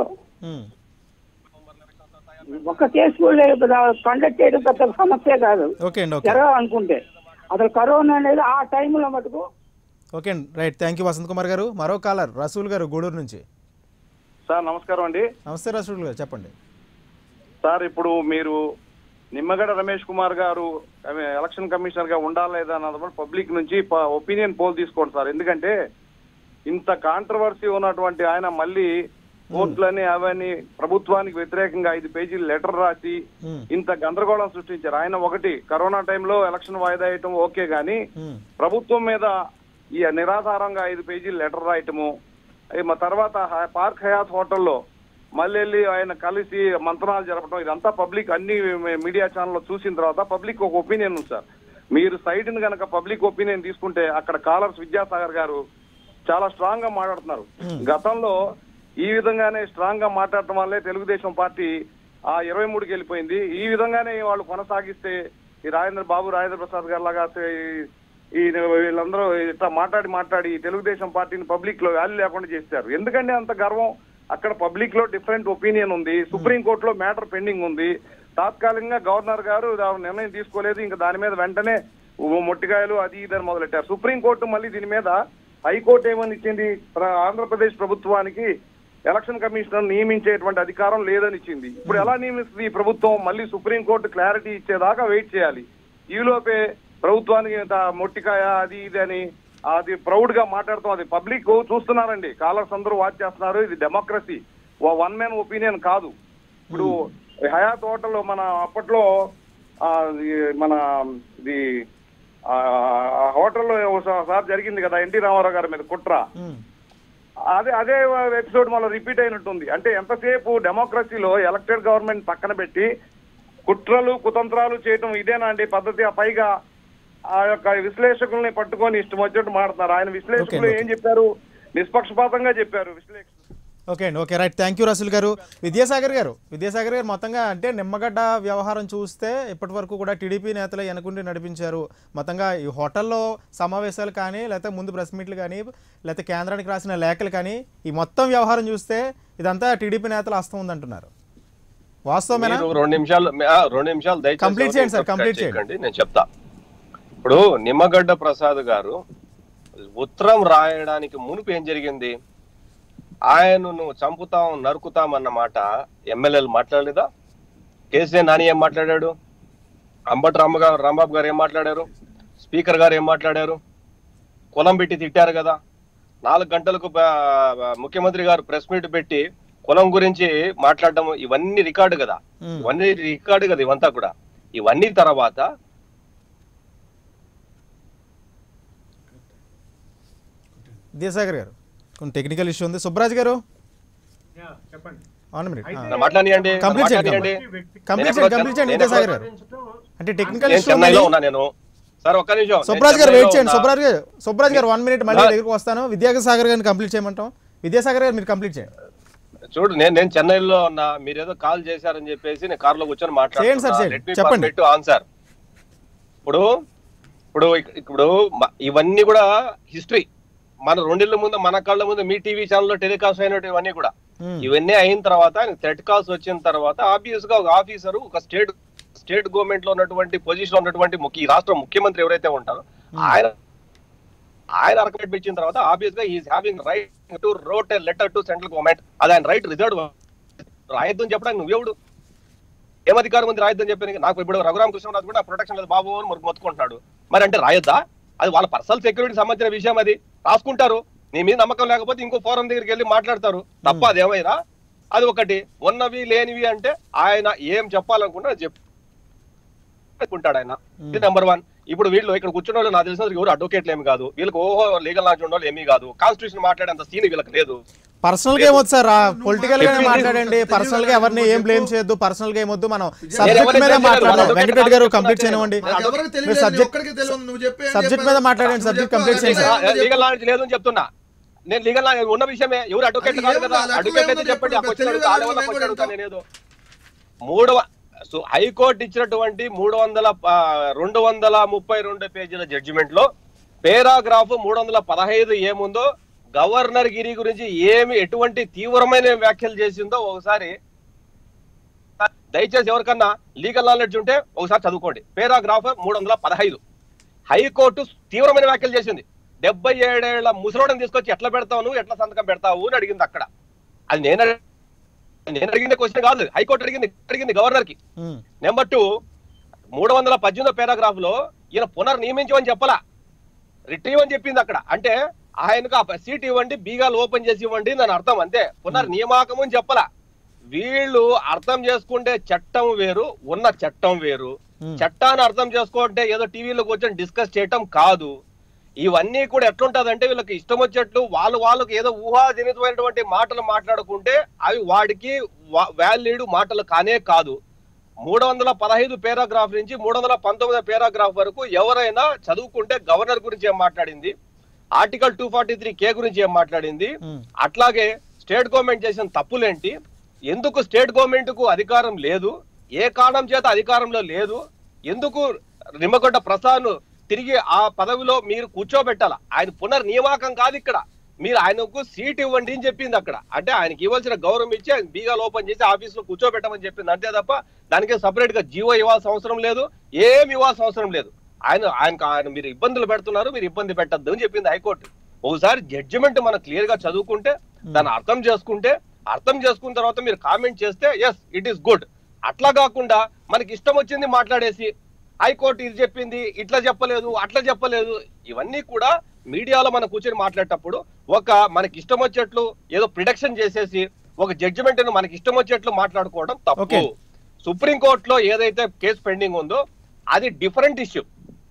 ఒక్క కేసు కూడా లేదు. కండక్ట్ చేయడం పెద్ద సమస్య కాదు జరగాలనుకుంటే. అసలు కరోనా అనేది ఆ టైంలో మటుకు ఓకే అండి, right. Thank you Vasanth Kumar garu. మరో కాలర్ రసూల్ గారు గూడూరు నుంచి. సార్ నమస్కారం అండి. నమస్తే రసూల్ గారు, చెప్పండి. సార్ ఇప్పుడు మీరు నిమ్మగడ్డ రమేష్ కుమార్ గారు ఎలక్షన్ కమిషనర్ గా ఉండాలా లేదా అన్నది పబ్లిక్ నుంచి ఒపీనియన్ పోల్ తీసుకోండి సార్. ఎందుకంటే ఇంత కాంట్రవర్సీ ఉన్నటువంటి ఆయన మళ్ళీ కోర్టులని అవన్నీ ప్రభుత్వానికి వ్యతిరేకంగా ఐదు పేజీలు లెటర్ రాసి ఇంత గందరగోళం సృష్టించారు. ఆయన ఒకటి కరోనా టైంలో ఎలక్షన్ వాయిదా వేయటం ఓకే గానీ ప్రభుత్వం మీద ఈ నిరాధారంగా ఐదు పేజీలు లెటర్ రాయటము, తర్వాత పార్క్ హయాత్ హోటల్లో మళ్ళీ వెళ్ళి ఆయన కలిసి మంత్రాలు జరపడం, ఇదంతా పబ్లిక్ అన్ని మీడియా ఛానల్లో చూసిన తర్వాత పబ్లిక్ ఒక ఒపీనియన్ ఉంది సార్. మీరు సైడ్ ని కనుక పబ్లిక్ ఒపీనియన్ తీసుకుంటే అక్కడ కాలర్స్ విద్యాసాగర్ గారు చాలా స్ట్రాంగ్ గా మాట్లాడుతున్నారు. గతంలో ఈ విధంగానే స్ట్రాంగ్ గా మాట్లాడటం వల్లే తెలుగుదేశం పార్టీ ఆ ఇరవై మూడుకి వెళ్ళిపోయింది. ఈ విధంగానే వాళ్ళు కొనసాగిస్తే ఈ రాజేంద్ర బాబు రాజేంద్ర ప్రసాద్ గారు లాగా ఈ వీళ్ళందరూ ఇట్లా మాట్లాడి మాట్లాడి తెలుగుదేశం పార్టీని పబ్లిక్ లో వాల్యూ లేకుండా చేశారు. ఎందుకంటే అంత గర్వం? అక్కడ పబ్లిక్ లో డిఫరెంట్ ఒపీనియన్ ఉంది, సుప్రీంకోర్టులో మ్యాటర్ పెండింగ్ ఉంది. తాత్కాలికంగా గవర్నర్ గారు నిర్ణయం తీసుకోలేదు, ఇంకా దాని మీద వెంటనే మొట్టికాయలు అది ఇదని మొదలెట్టారు. సుప్రీంకోర్టు మళ్ళీ దీని మీద హైకోర్టు ఏమని ఇచ్చింది, ఆంధ్రప్రదేశ్ ప్రభుత్వానికి ఎలక్షన్ కమిషనర్ నియమించేటువంటి అధికారం లేదని ఇచ్చింది. ఇప్పుడు ఎలా నియమిస్తుంది ఈ ప్రభుత్వం? మళ్ళీ సుప్రీంకోర్టు క్లారిటీ ఇచ్చేదాకా వెయిట్ చేయాలి. ఈలోపే ప్రభుత్వానికి మొట్టికాయ అది ఇది అని అది ప్రౌడ్ గా మాట్లాడుతాం. అది పబ్లిక్ చూస్తున్నారండి, కాలర్స్ అందరూ వాచ్ చేస్తున్నారు. ఇది డెమోక్రసీ, వన్ మ్యాన్ ఒపీనియన్ కాదు. ఇప్పుడు హయాత్ హోటల్లో మన అప్పట్లో మన ఇది హోటల్లో ఒకసారి జరిగింది కదా ఎన్టీ రామారావు గారి మీద కుట్ర, అదే అదే ఎపిసోడ్ మళ్ళీ రిపీట్ అయినట్టుంది. అంటే ఎంతసేపు డెమోక్రసీలో ఎలక్టెడ్ గవర్నమెంట్ పక్కన పెట్టి కుట్రలు కుతంత్రాలు చేయటం ఇదేనా అండి పద్ధతి? పైగా ఆ యొక్క విశ్లేషకుల్ని పట్టుకొని ఇష్టం వచ్చినట్టు మాట్లాడుతున్నారు. ఆయన విశ్లేషకులు ఏం చెప్పారు? నిష్పక్షపాతంగా చెప్పారు విశ్లేషకులు. ఓకే అండి, okay, right. Thank you Rasool garu. Vidyasagar గారు విద్యాసాగర్ గారు మొత్తంగా అంటే నిమ్మగడ్డ వ్యవహారం చూస్తే ఇప్పటి వరకు కూడా టీడీపీ నేతలు వెనకుండి నడిపించారు. మొత్తంగా ఈ హోటల్లో సమావేశాలు కానీ లేకపోతే ముందు ప్రెస్ మీట్లు కానీ లేకపోతే కేంద్రానికి రాసిన లేఖలు కానీ ఈ మొత్తం వ్యవహారం చూస్తే ఇదంతా టీడీపీ నేతలు హస్తం ఉందంటున్నారు. వాస్తవమేనా? రెండు నిమిషాలు రెండు నిమిషాలు దయచేసి కంప్లీట్ చేయండి సార్, కంప్లీట్ చేయండి. నేను చెప్తా. ఇప్పుడు నిమ్మగడ్డ ప్రసాద్ గారు ఉత్తరం రాయడానికి మునుపు ఏం జరిగింది? ఆయనను చంపుతాం నరుకుతాం అన్నమాట ఎమ్మెల్యేలు మాట్లాడలేదా? కేసీఆర్ నాని ఏం మాట్లాడాడు? అంబటి రామ గారు రాంబాబు గారు ఏం మాట్లాడారు? స్పీకర్ గారు ఏం మాట్లాడారు? కులం పెట్టి తిట్టారు కదా. నాలుగు గంటలకు ముఖ్యమంత్రి గారు ప్రెస్ మీట్ పెట్టి కులం గురించి మాట్లాడడం ఇవన్నీ రికార్డు కదా, ఇవన్నీ రికార్డు కదా ఇవంతా కూడా. ఇవన్నీ తర్వాత విద్యాసాగర్ గారు కొన్ని టెక్నికల్ ఇష్యూ ఉంది. సుబ్బరాజ్ గారు చెప్పండి. మాట్లాడియండి కంప్లీట్ చేయండి కంప్లీట్ చేయండి కంప్లీట్ చేయండి విద్యాసాగర్ గారు. అంటే టెక్నికల్ ఇష్యూ నేను సార్ ఒక్క నిమిషం సుబ్బరాజ్ గారు వెయిట్ చేయండి. సుబ్బరాజ్ గారు సుబ్బరాజ్ గారు వన్ మినిట్ మళ్ళీ దగ్గరకు వస్తాను. విద్యాసాగర్ గారిని కంప్లీట్ చేయమంటాం. విద్యాసాగర్ గారు మీరు కంప్లీట్ చేయండి. చూడు నేను నేను చెన్నైలో ఉన్నా, మీరు ఏదో కాల్ చేశారని చెప్పేసి నేను కార్ లో కూర్చొని మాట్లాడుతున్నాను. ఆన్సర్ ఇప్పుడు ఇప్పుడు ఇప్పుడు ఇవన్నీ కూడా హిస్టరీ. మన రెండేళ్ల ముందు మన కళ్ళ ముందు మీ టీవీ ఛానల్లో టెలికాస్ట్ అయినట్టు ఇవన్నీ కూడా ఇవన్నీ అయిన తర్వాత థ్రెట్ కాల్స్ వచ్చిన తర్వాత ఆబ్వియస్ గా ఒక ఆఫీసర్ ఒక స్టేట్ స్టేట్ గవర్నమెంట్ లో ఉన్నటువంటి పొజిషన్ లో ఉన్నటువంటి ఈ రాష్ట్ర ముఖ్యమంత్రి ఎవరైతే ఉంటారో ఆయన ఆయన అర్కమెంట్ ఇచ్చిన తర్వాత ఆబ్వియస్ గా is having right to wrote a letter to central government. అది ఆయన రైట్ రిజర్వ్. రాయొద్దని చెప్పడానికి నువ్వెవడు? ఏం అధికారం ఉంది రాయొద్దని చెప్పి? నాకు ఇప్పుడు రఘురామకృష్ణరాజు కూడా ప్రొటెక్షన్ లేదు బాబు అని మొత్తుకుంటున్నాడు. మరి అంటే రాయొద్దా? అది వాళ్ళ పర్సనల్ సెక్యూరిటీకి సంబంధించిన విషయం. అది రాసుకుంటారు. నీ మీద నమ్మకం లేకపోతే ఇంకో ఫోరం దగ్గరికి వెళ్ళి మాట్లాడతారు తప్ప అదేమైనా. అది ఒకటి. ఉన్నవి లేనివి అంటే ఆయన ఏం చెప్పాలనుకుంటే అది చెప్పుకుంటాడు ఆయన. ఇది నెంబర్ వన్. ఇప్పుడు వీళ్ళు ఇక్కడ కూర్చున్న వాళ్ళు నాకు తెలిసిన ఎవరు అడ్వకేట్లు ఏమి కాదు, వీళ్ళకి ఓహో లీగల్ నాలెడ్జ్ ఉన్న వాళ్ళు ఏమీ కాదు. కాన్స్టిట్యూషన్ మాట్లాడేంత సీన్ వీళ్ళకి లేదు. పర్సనల్ గా ఏమొద్దు సార్, పొలిటికల్ గానే మాట్లాడండి. పర్సనల్ గా ఎవరిని ఏం బ్లేమ్ చేయొద్దు, పర్సనల్ గా ఏమొద్దు. మనం సబ్జెక్ట్ మీద మాట్లాడదాం. వెంకటరెడ్డి గారు కంప్లీట్ చేయనివ్వండి. సబ్జెక్ట్ మీద మాట్లాడండి. సబ్జెక్ట్ కంప్లీట్ చేయండి. లీగల్ నాలెడ్జ్ లేదు అని చెప్తున్నా నేను. లీగల్ నాలెడ్జ్ ఉన్న విషయమే. ఎవరు అడ్వకేట్ కాదు కదా. అడ్వకేట్ అయితే చెప్పండి. నేనేదో మూడవ హైకోర్టు ఇచ్చినటువంటి మూడు వందల రెండు వందల ముప్పై రెండు పేజీల జడ్జిమెంట్ లో పేరాగ్రాఫ్ మూడు వందల పదహైదు ఏముందో గవర్నర్ గిరి గురించి ఏమి ఎటువంటి తీవ్రమైన వ్యాఖ్యలు చేసిందో ఒకసారి దయచేసి ఎవరికన్నా లీగల్ నాలెడ్జ్ ఉంటే ఒకసారి చదువుకోండి. పేరాగ్రాఫ్ మూడు వందల పదహైదు హైకోర్టు తీవ్రమైన వ్యాఖ్యలు చేసింది. డెబ్బై ఏడేళ్ల ముసలోడని తీసుకొచ్చి ఎట్లా పెడతావు నువ్వు, ఎట్లా సంతకం పెడతావు అని అడిగింది అక్కడ. అది నేను నేను అడిగిందే క్వశ్చన్ కాదు, హైకోర్టు అడిగింది అడిగింది గవర్నర్ కి. నెంబర్ టూ, మూడు వందల పద్దెనిమిదో పారాగ్రాఫ్ లో ఈయన పునర్నియమించమని చెప్పలా, రిట్రీవ్ అని చెప్పింది అక్కడ. అంటే ఆయనకు ఆ సీట్ ఇవ్వండి, బీగాలు ఓపెన్ చేసి ఇవ్వండి దాని అర్థం అంతే, పునర్నియామకం అని చెప్పలా. వీళ్ళు అర్థం చేసుకుంటే చట్టం వేరు, ఉన్న చట్టం వేరు. చట్టాన్ని అర్థం చేసుకుంటే ఏదో టీవీలో కూర్చొని డిస్కస్ చేయటం కాదు. ఇవన్నీ కూడా ఎట్లుంటదంటే వీళ్ళకి ఇష్టం వచ్చేట్లు వాళ్ళు వాళ్ళకి ఏదో ఊహాజనితమైనటువంటి మాటలు మాట్లాడుకుంటే అవి వాడికి వ్యాలిడ్ మాటలు కానే కాదు. మూడు వందల పదహైదు పేరాగ్రాఫ్ నుంచి మూడు వందల పంతొమ్మిది పేరాగ్రాఫ్ వరకు ఎవరైనా చదువుకుంటే గవర్నర్ గురించి ఏం మాట్లాడింది, article two forty three K గురించి ఏం మాట్లాడింది, అట్లాగే స్టేట్ గవర్నమెంట్ చేసిన తప్పులేంటి, ఎందుకు స్టేట్ గవర్నమెంట్ కు అధికారం లేదు, ఏ కారణం చేత అధికారంలో లేదు, ఎందుకు నిమ్మగడ్డ ప్రసాద్ తిరిగి ఆ పదవిలో మీరు కూర్చోబెట్టాల, ఆయన పునర్నియామకం కాదు ఇక్కడ, మీరు ఆయనకు సీట్ ఇవ్వండి అని చెప్పింది అక్కడ. అంటే ఆయనకి ఇవ్వాల్సిన గౌరవం ఇచ్చి ఆయన బీగాలు ఓపెన్ చేసి ఆఫీస్ లో కూర్చోబెట్టమని చెప్పింది అంతే తప్ప దానికి సపరేట్ గా జీవో ఇవ్వాల్సిన అవసరం లేదు, ఏమి ఇవ్వాల్సిన అవసరం లేదు. ఆయన ఆయనకు ఆయన మీరు ఇబ్బందులు పెడుతున్నారు, మీరు ఇబ్బంది పెట్టద్దు అని చెప్పింది హైకోర్టు. ఒకసారి జడ్జిమెంట్ మనం క్లియర్ గా చదువుకుంటే దాన్ని అర్థం చేసుకుంటే అర్థం చేసుకున్న తర్వాత మీరు కామెంట్ చేస్తే ఎస్ ఇట్ ఈస్ గుడ్. అట్లా కాకుండా మనకి ఇష్టం వచ్చింది మాట్లాడేసి హైకోర్టు ఇది చెప్పింది, ఇట్లా చెప్పలేదు, అట్లా చెప్పలేదు, ఇవన్నీ కూడా మీడియాలో మనం కూర్చొని మాట్లాడేటప్పుడు ఒక మనకి ఇష్టం వచ్చేట్లు ఏదో ప్రిడిక్షన్ చేసేసి ఒక జడ్జిమెంట్ ను మనకి ఇష్టం వచ్చేట్లు మాట్లాడుకోవడం తప్పు. సుప్రీంకోర్టులో ఏదైతే కేసు పెండింగ్ ఉందో అది different issue,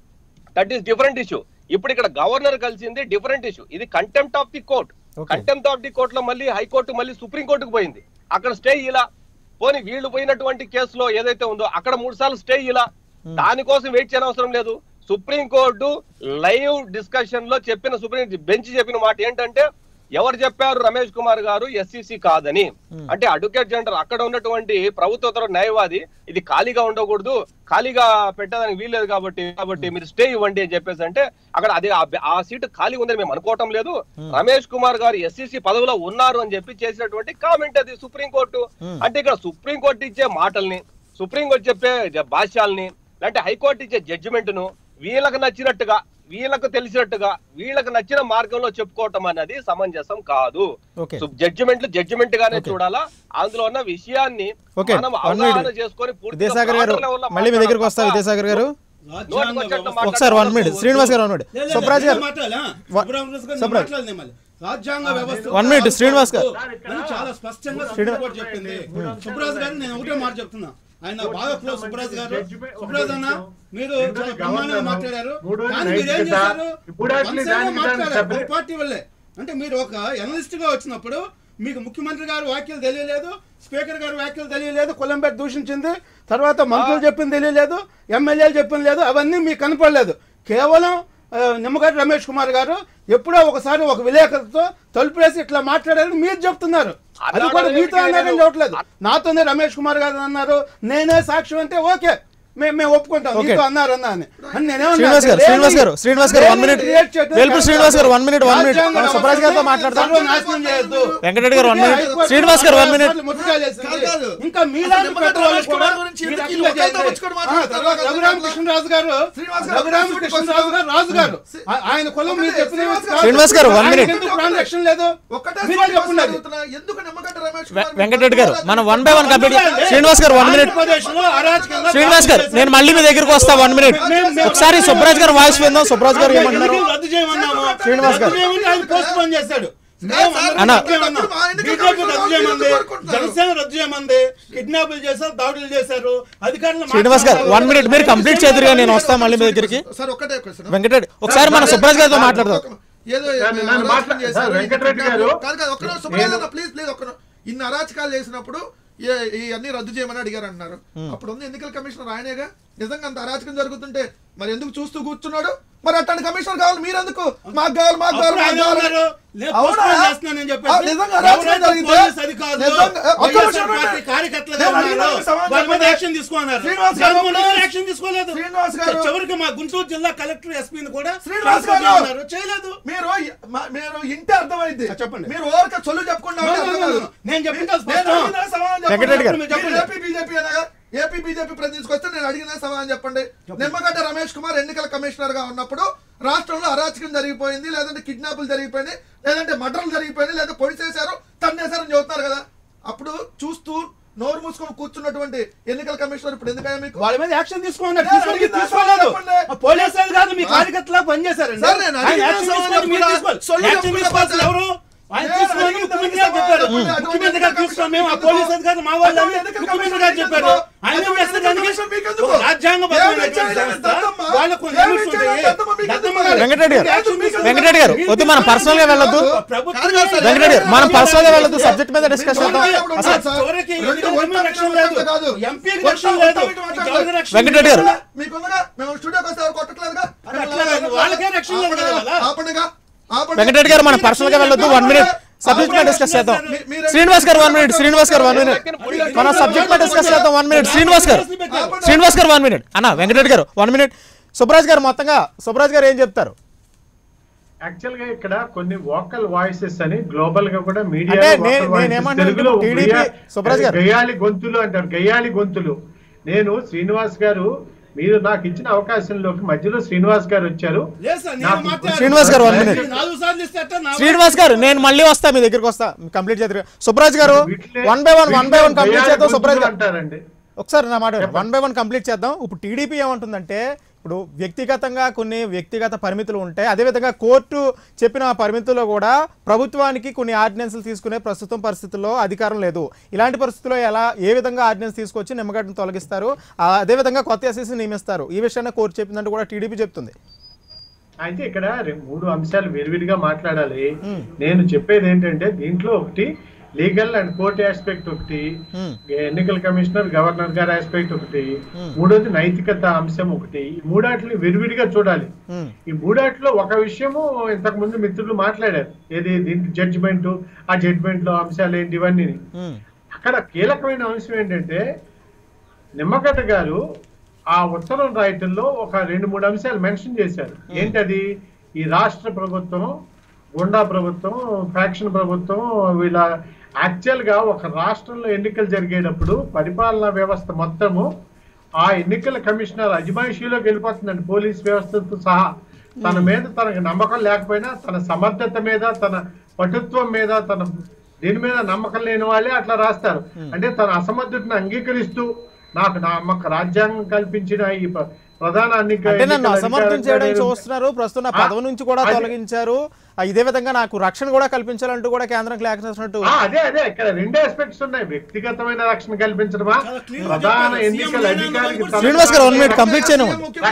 that is different issue. ఇప్పుడు ఇక్కడ గవర్నర్ కలిసింది డిఫరెంట్ ఇష్యూ, ఇది contempt of the court. Contempt of the court లో మళ్ళీ హైకోర్టు మళ్ళీ సుప్రీంకోర్టుకు పోయింది, అక్కడ స్టే ఇలా. పోనీ వీళ్ళు పోయినటువంటి కేసులో ఏదైతే ఉందో అక్కడ మూడు సార్లు స్టే ఇలా, దానికోసం వెయిట్ చేయని అవసరం లేదు. సుప్రీంకోర్టు లైవ్ డిస్కషన్ లో చెప్పిన సుప్రీం బెంచ్ చెప్పిన మాట ఏంటంటే ఎవరు చెప్పారు రమేష్ కుమార్ గారు ఎస్సీసీ కాదని, అంటే అడ్వకేట్ జనరల్ అక్కడ ఉన్నటువంటి ప్రభుత్వ న్యాయవాది ఇది ఖాళీగా ఉండకూడదు, ఖాళీగా పెట్టడానికి వీల్లేదు కాబట్టి కాబట్టి మీరు స్టే ఇవ్వండి అని చెప్పేసి అంటే అక్కడ అది ఆ సీటు ఖాళీ ఉందని మేము అనుకోవటం లేదు, రమేష్ కుమార్ గారు ఎస్సీసీ పదవిలో ఉన్నారు అని చెప్పి చేసినటువంటి కామెంట్ అది సుప్రీంకోర్టు. అంటే ఇక్కడ సుప్రీంకోర్టు ఇచ్చే మాటల్ని, సుప్రీంకోర్టు చెప్పే భాష్యాలని, లేదంటే హైకోర్టు ఇచ్చే జడ్జిమెంట్ ను వీళ్ళకు నచ్చినట్టుగా వీళ్ళకు తెలిసినట్టుగా వీళ్ళకు నచ్చిన మార్గంలో చెప్పుకోవటం అనేది సమంజసం కాదు. జడ్జిమెంట్లు జడ్జిమెంట్ గానే చూడాలా, అందులో ఉన్న విషయాన్ని మనం అవగాహన చేసుకొని విద్యాసాగర్ గారు మళ్ళీ మీ దగ్గరికి వస్తా. విద్యాసాగర్ గారు ఒకసారి one minute, Srinivas garu one minute, Subraj గారు రాజ్యాంగ వ్యవస్థ వన్ మినిట్, శ్రీనివాస్ గారు చాలా స్పష్టంగా చెప్పింది. సుబ్రాజ్ గారు నేను ఒకటే మాట చెప్తున్నా, ఆయన బాగా క్లోజ్ సుబ్రాజ్ గారు. సుబ్రాజ్ అన్న మీరు చాలా బ్రహ్మాండంగా మాట్లాడారు, కానీ మీరేం చేశారు మాట్లాడారు పార్టీ వల్లే. అంటే మీరు ఒక ఎనలిస్ట్ గా వచ్చినప్పుడు మీకు ముఖ్యమంత్రి గారు వ్యాఖ్యలు తెలియలేదు, స్పీకర్ గారు వ్యాఖ్యలు తెలియలేదు, కొలంబెట్ దూషించింది, తర్వాత మంత్రులు చెప్పింది తెలియలేదు, ఎమ్మెల్యేలు చెప్పింది లేదు, అవన్నీ మీకు కనపడలేదు. కేవలం నిమ్మగడ్డ రమేష్ కుమార్ గారు ఎప్పుడో ఒకసారి ఒక విలేకరుతో తలుపులేసి ఇట్లా మాట్లాడారని మీరు చెప్తున్నారు. అది కూడా మీతో అన్నారని చెప్పట్లేదు, నాతోనే రమేష్ కుమార్ గారు అన్నారు, నేనే సాక్ష్యం అంటే ఓకే మేము ఒప్పుకుంటాం, మీతో అన్నారు అన్నా అని. శ్రీనివాస్ గారు శ్రీనివాస్ గారు శ్రీనివాస్ గారు వన్ మినిట్, వెల్పు Srinivas garu one minute one minute Subraj గారితో మాట్లాడతాం. వెంకటరెడ్డి గారు one minute, Srinivas garu one minute. ఇంకా మీలాంటి పెద్దవాళ్ళు కూడా రఘురామకృష్ణరాజు గారు రఘురామకృష్ణరాజు గారు రాజు గారు ఆయన కులం మీరు చెప్పిన Srinivas garu one minute, transaction లేదు. వెంకటరెడ్డి గారు మనం one by one complete. Srinivas garu one minute. Srinivas గారు నేను మళ్ళీ మీ దగ్గరికి వస్తా, వన్ మినిట్. ఒకసారి సుబ్రాజ్ గారు వాయిస్ విందాం. సుబ్రాజ్ గారు ఏమంటున్నారు? శ్రీనివాస్ గారు పోస్ట్ పోన్ చేశాడు, జనసేన రద్దు చేయమంది, కిడ్నాపులు చేశారు, దాడులు చేశారు అధికారులు. శ్రీనివాస్ గారు వన్ మినిట్, మీరు కంప్లీట్ చేదురుగా నేను వస్తా మళ్ళీ మీ దగ్గరికి. వెంకటరెడ్డి ఒకసారి మన సుబ్రాజ్ గారితో మాట్లాడదాం. ప్లీజ్ ప్లీజ్ ఒక్క ఇన్ని అరాచకాలు చేసినప్పుడు ఈ అన్ని రద్దు చేయమని అడిగారు అంటున్నారు. అప్పుడు ఉంది ఎన్నికల కమిషనర్ ఆయనేగా. నిజంగా అంత అరాచకం జరుగుతుంటే మరి ఎందుకు చూస్తూ కూర్చున్నాడు? మరి అట్లాంటి కమిషనర్ కావాలి, మీరెందుకు మాకు కావాలి మాకు కావాలి మాకు కావాలి. చివరికి మా గుంటూరు జిల్లా కలెక్టర్ ఎస్పీని కూడా చేయలేదు. మీరు మీరు ఇంటే అర్థమైంది, చెప్పండి. మీరు ఓరిక చొల్లు చెప్పకుండా నేను చెప్పిన ఏపీ బీజేపీ అనగా ఏపీ బీజేపీ ప్రతినిధికి వస్తే నేను అడిగిన సమాధానం చెప్పండి. నిమ్మగడ్డ రమేష్ కుమార్ ఎన్నికల కమిషనర్ గా ఉన్నప్పుడు రాష్ట్రంలో అరాచకం జరిగిపోయింది, లేదంటే కిడ్నాపులు జరిగిపోయినాయి, లేదంటే మర్డర్లు జరిగిపోయినాయి, లేదా పొడిచేశారు, తన్నేశారని చెబుతున్నారు కదా. అప్పుడు చూస్తూ నోరు మూసుకొని కూర్చున్నటువంటి ఎన్నికల కమిషనర్ ఇప్పుడు ఎందుకయ్యా మీకు వాళ్ళ మీద యాక్షన్ తీసుకోమన్నారు, తీసుకోలేదు, తీసుకోలేదు. పోలీసులు కాదు మీ కార్యకర్తలా పనిచేశారండి. సార్, నేను ఆయన యాక్షన్ తీసుకోవాలి, మీరు తీసుకోవాలి. యాక్షన్ తీసుకోవాల్సింది ఎవరు? ఆయన తీసుకోమని ముఖ్యమంత్రి గారు చెప్పారు. ముఖ్యమంత్రి గారు తీసుకోవాలి, మేము ఆ పోలీసు అధికారులు మా వాళ్ళు అని ముఖ్యమంత్రి గారు చెప్పారు. ఆయన చేస్తే దానికి రాజ్యాంగబద్ధమైనటువంటి సంస్థ వాళ్ళకు లిమిట్స్ ఉంటాయి. దత్తమ్మ గారు, వెంకటరెడ్డి గారు వెంకటరెడ్డి గారు వద్దు, మనం పర్సనల్ గా వెళ్ళొద్దు. వెంకటరెడ్డి గారు మనం పర్సనల్ గా వెళ్ళొద్దు, సబ్జెక్ట్ మీద డిస్కస్ చేద్దాం. వెంకటరెడ్డి గారు వెంకటరెడ్డి గారు మనం పర్సనల్ గా వెళ్ళొద్దు, వన్ మినిట్ సబ్జెక్ట్ మీద డిస్కస్ చేద్దాం. Srinivas garu one minute Srinivas garu one minute మనం సబ్జెక్ట్ మీద డిస్కస్ చేద్దాం. One minute Srinivas garu Srinivas garu one minute అన్న. వెంకటరెడ్డి గారు వన్ మినిట్. సుబ్రాజ్ గారు మొత్తంగా సుబ్రాజ్ గారు ఏం చెప్తారు? యాక్చువల్ గా ఇక్కడ కొన్ని వోకల్ వాయిసెస్ అని గ్లోబల్ గా కూడా మీడియా అంటే నే- నేనేమంటున్నా తెలుగులో ఇప్పుడు టీడీపీ గయ్యా- సుబ్రాజ్ గారు. గయ్యాలి గొంతులు అంటారు, గయ్యాలి గొంతులు. నేను శ్రీనివాస్ గారు మీరు నాకు ఇచ్చిన అవకాశంలోకి మధ్యలో శ్రీనివాస్ గారు వచ్చారు. Srinivas garu one minute. శ్రీనివాస్ గారు నేను మళ్ళీ వస్తా, మీ దగ్గరికి వస్తా, కంప్లీట్ చేద్దరు. Subraj garu one by one one by one complete చేద్దాం. సుబ్రాజ్ గారు అంటారండి, ఒకసారి నా మాట వన్ బై వన్ కంప్లీట్ చేద్దాం. ఇప్పుడు టీడీపీ ఏమంటుందంటే ఇప్పుడు వ్యక్తిగతంగా కొన్ని వ్యక్తిగత పరిమితులు ఉంటాయి, అదేవిధంగా కోర్టు చెప్పిన పరిమితుల్లో కూడా ప్రభుత్వానికి కొన్ని ఆర్డినెన్స్లు తీసుకునే ప్రస్తుతం పరిస్థితుల్లో అధికారం లేదు. ఇలాంటి పరిస్థితుల్లో ఎలా ఏ విధంగా ఆర్డినెన్స్ తీసుకొచ్చి నిమ్మగడ్డను తొలగిస్తారు, అదేవిధంగా కొత్త ఎస్సీసీ నియమిస్తారు, ఈ విషయాన్ని కోర్టు చెప్పిందంటే కూడా టీడీపీ చెప్తుంది. అయితే ఇక్కడ మూడు అంశాలు విరివిడిగా మాట్లాడాలి. నేను చెప్పేది ఏంటంటే దీంట్లో ఒకటి లీగల్ అండ్ కోర్ట్ ఆస్పెక్ట్ ఒకటి, ఎన్నికల కమిషనర్ గవర్నర్ గారి ఆస్పెక్ట్ ఒకటి, మూడోది నైతికత అంశం ఒకటి. ఈ మూడాటిని విరివిడిగా చూడాలి. ఈ మూడాటిలో ఒక విషయము ఇంతకు ముందు మిత్రులు మాట్లాడారు, ఏది దీనికి జడ్జిమెంట్, ఆ జడ్జిమెంట్ లో అంశాలు ఏంటి ఇవన్నీ. అక్కడ కీలకమైన అంశం ఏంటంటే నిమ్మగడ్డ గారు ఆ ఉత్తరం రాయటంలో ఒక రెండు మూడు అంశాలు మెన్షన్ చేశారు. ఏంటది? ఈ రాష్ట్ర ప్రభుత్వం, గుండా ప్రభుత్వం, ఫ్యాక్షన్ ప్రభుత్వం, వీళ్ళ యాక్చువల్ గా ఒక రాష్ట్రంలో ఎన్నికలు జరిగేటప్పుడు పరిపాలనా వ్యవస్థ మొత్తము ఆ ఎన్నికల కమిషనర్ అజమాయిషీలోకి వెళ్ళిపోతుందండి, పోలీస్ వ్యవస్థతో సహా. తన మీద తనకు నమ్మకం లేకపోయినా తన సమర్థత మీద, తన పటుత్వం మీద, తన దీని మీద నమ్మకం లేని వాళ్ళే అట్లా రాస్తారు. అంటే తన అసమర్థతను అంగీకరిస్తూ నాకు నమ్మక రాజ్యాంగం కల్పించిన ఈ ప్రధాన అంటే నన్ను అసమర్థం చేయడం చూస్తున్నారు, ప్రస్తుతం నా పదవి నుంచి కూడా తొలగించారు, ఇదే విధంగా నాకు రక్షణ కూడా కల్పించాలంటూ కూడా కేంద్రం క్లాక్ చేసినట్టు. అదే అదే ఇక్కడ రెండు ఆస్పెక్ట్స్ ఉన్నాయి, వ్యక్తిగతమైన రక్షణ కల్పించడమా, ప్రధాన ఎన్నికల అధికారికి. Srinivas garu one minute complete చేయను.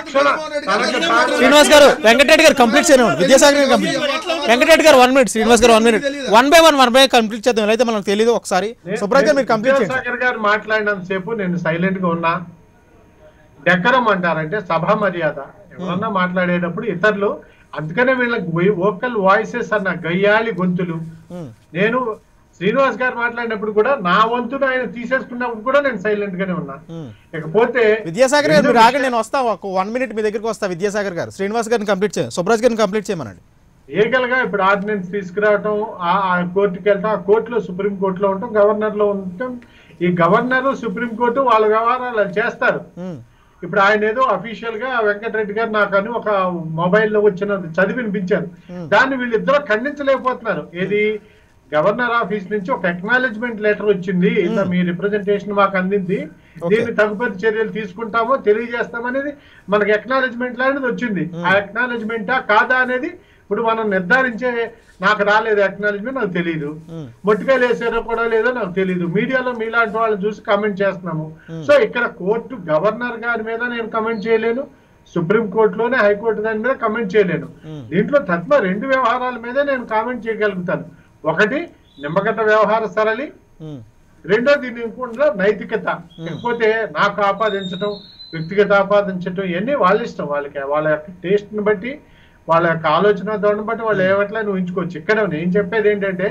శ్రీనివాస్ గారు వెంకటరెడ్డి గారు కంప్లీట్ చేయను. విద్యాసాగర్ గారు కంప్లీట్. వెంకటరెడ్డి గారు one minute. Srinivas garu one minute. One by one one by complete చేద్దాం. అయితే మనకు తెలియదు. ఒకసారి సుబ్రాజ్ గారు మీరు కంప్లీట్ చేయండి. విద్యాసాగర్ గారు మాట్లాడినంత సేపు నేను సైలెంట్ గా ఉన్నా. డెకరం అంటారంటే సభా మర్యాద. ఎవరన్నా మాట్లాడేటప్పుడు ఇతరులు, అందుకనే వీళ్ళకి వోకల్ వాయిసెస్ అన్న గయ్యాలి గొంతులు. నేను శ్రీనివాస్ గారు మాట్లాడినప్పుడు కూడా నా వంతును ఆయన తీసేసుకున్నప్పుడు కూడా నేను సైలెంట్ గానే ఉన్నా. ఇకపోతే విద్యాసాగర్ గారు మీరు ఆగండి, నేను వస్తా, ఒక వన్ మినిట్ మీ దగ్గరికి వస్తా. విద్యాసాగర్ గారు శ్రీనివాస్ గారిని కంప్లీట్ చేయండి, సుబ్రాజ్ గారిని కంప్లీట్ చేయమనండి. లీగల్ గా ఇప్పుడు ఆర్డినెన్స్ తీసుకురావటం, ఆ కోర్టుకి వెళ్తాం, ఆ కోర్టులో సుప్రీం కోర్టులో ఉంటాం, గవర్నర్ లో ఉంటాం. ఈ గవర్నర్ సుప్రీం కోర్టు వాళ్ళ వ్యవహారాలు చేస్తారు. ఇప్పుడు ఆయన ఏదో అఫీషియల్ గా వెంకటరెడ్డి గారు నాకు అని ఒక మొబైల్లో వచ్చిన చదివి వినిపించారు. దాన్ని వీళ్ళిద్దరూ ఖండించలేకపోతున్నారు. ఏది గవర్నర్ ఆఫీస్ నుంచి ఒక అక్నాలెడ్జ్మెంట్ లెటర్ వచ్చింది, ఇలా మీ రిప్రజెంటేషన్ మాకు అందింది, దీన్ని తదుపరి చర్యలు తీసుకుంటామో తెలియజేస్తామనేది మనకి అక్నాలెడ్జ్మెంట్ అనేది వచ్చింది. ఆ అక్నాలెడ్జ్మెంటా కాదా అనేది ఇప్పుడు మనం నిర్ధారించే, నాకు రాలేదు అక్నాలెడ్జ్మెంట్, నాకు తెలియదు. మొట్టికాయలు వేసారో కూడా లేదో నాకు తెలియదు. మీడియాలో మీలాంటి వాళ్ళని చూసి కమెంట్ చేస్తున్నాము. సో ఇక్కడ కోర్టు గవర్నర్ గారి మీద నేను కమెంట్ చేయలేను, సుప్రీం కోర్టులోనే హైకోర్టు దాని మీద కమెంట్ చేయలేను. దీంట్లో తత్వ రెండు వ్యవహారాల మీద నేను కామెంట్ చేయగలుగుతాను. ఒకటి నిమ్మగడ్డ వ్యవహార సరళి, రెండో దీన్ని ఇంకొండ నైతికత. లేకపోతే నాకు ఆపాదించడం, వ్యక్తిగత ఆపాదించడం ఇవన్నీ వాళ్ళ ఇష్టం. వాళ్ళకి వాళ్ళ యొక్క టేస్ట్ ని బట్టి, వాళ్ళ యొక్క ఆలోచన ధోరణి బట్టి వాళ్ళు ఏవట్లా నువ్వు ఉంచుకోవచ్చు. ఇక్కడ నేను చెప్పేది ఏంటంటే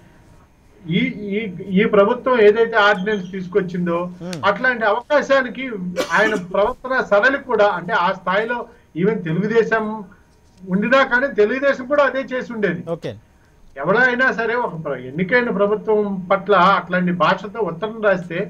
ఈ ఈ ఈ ప్రభుత్వం ఏదైతే ఆర్డినెన్స్ తీసుకొచ్చిందో అట్లాంటి అవకాశానికి ఆయన ప్రవర్తన సరళి కూడా, అంటే ఆ స్థాయిలో ఈవెన్ తెలుగుదేశం ఉండినా కానీ తెలుగుదేశం కూడా అదే చేసి ఉండేది. ఎవరైనా సరే ఒక ఎన్నికైన ప్రభుత్వం పట్ల అట్లాంటి భాషతో ఉత్తరం రాస్తే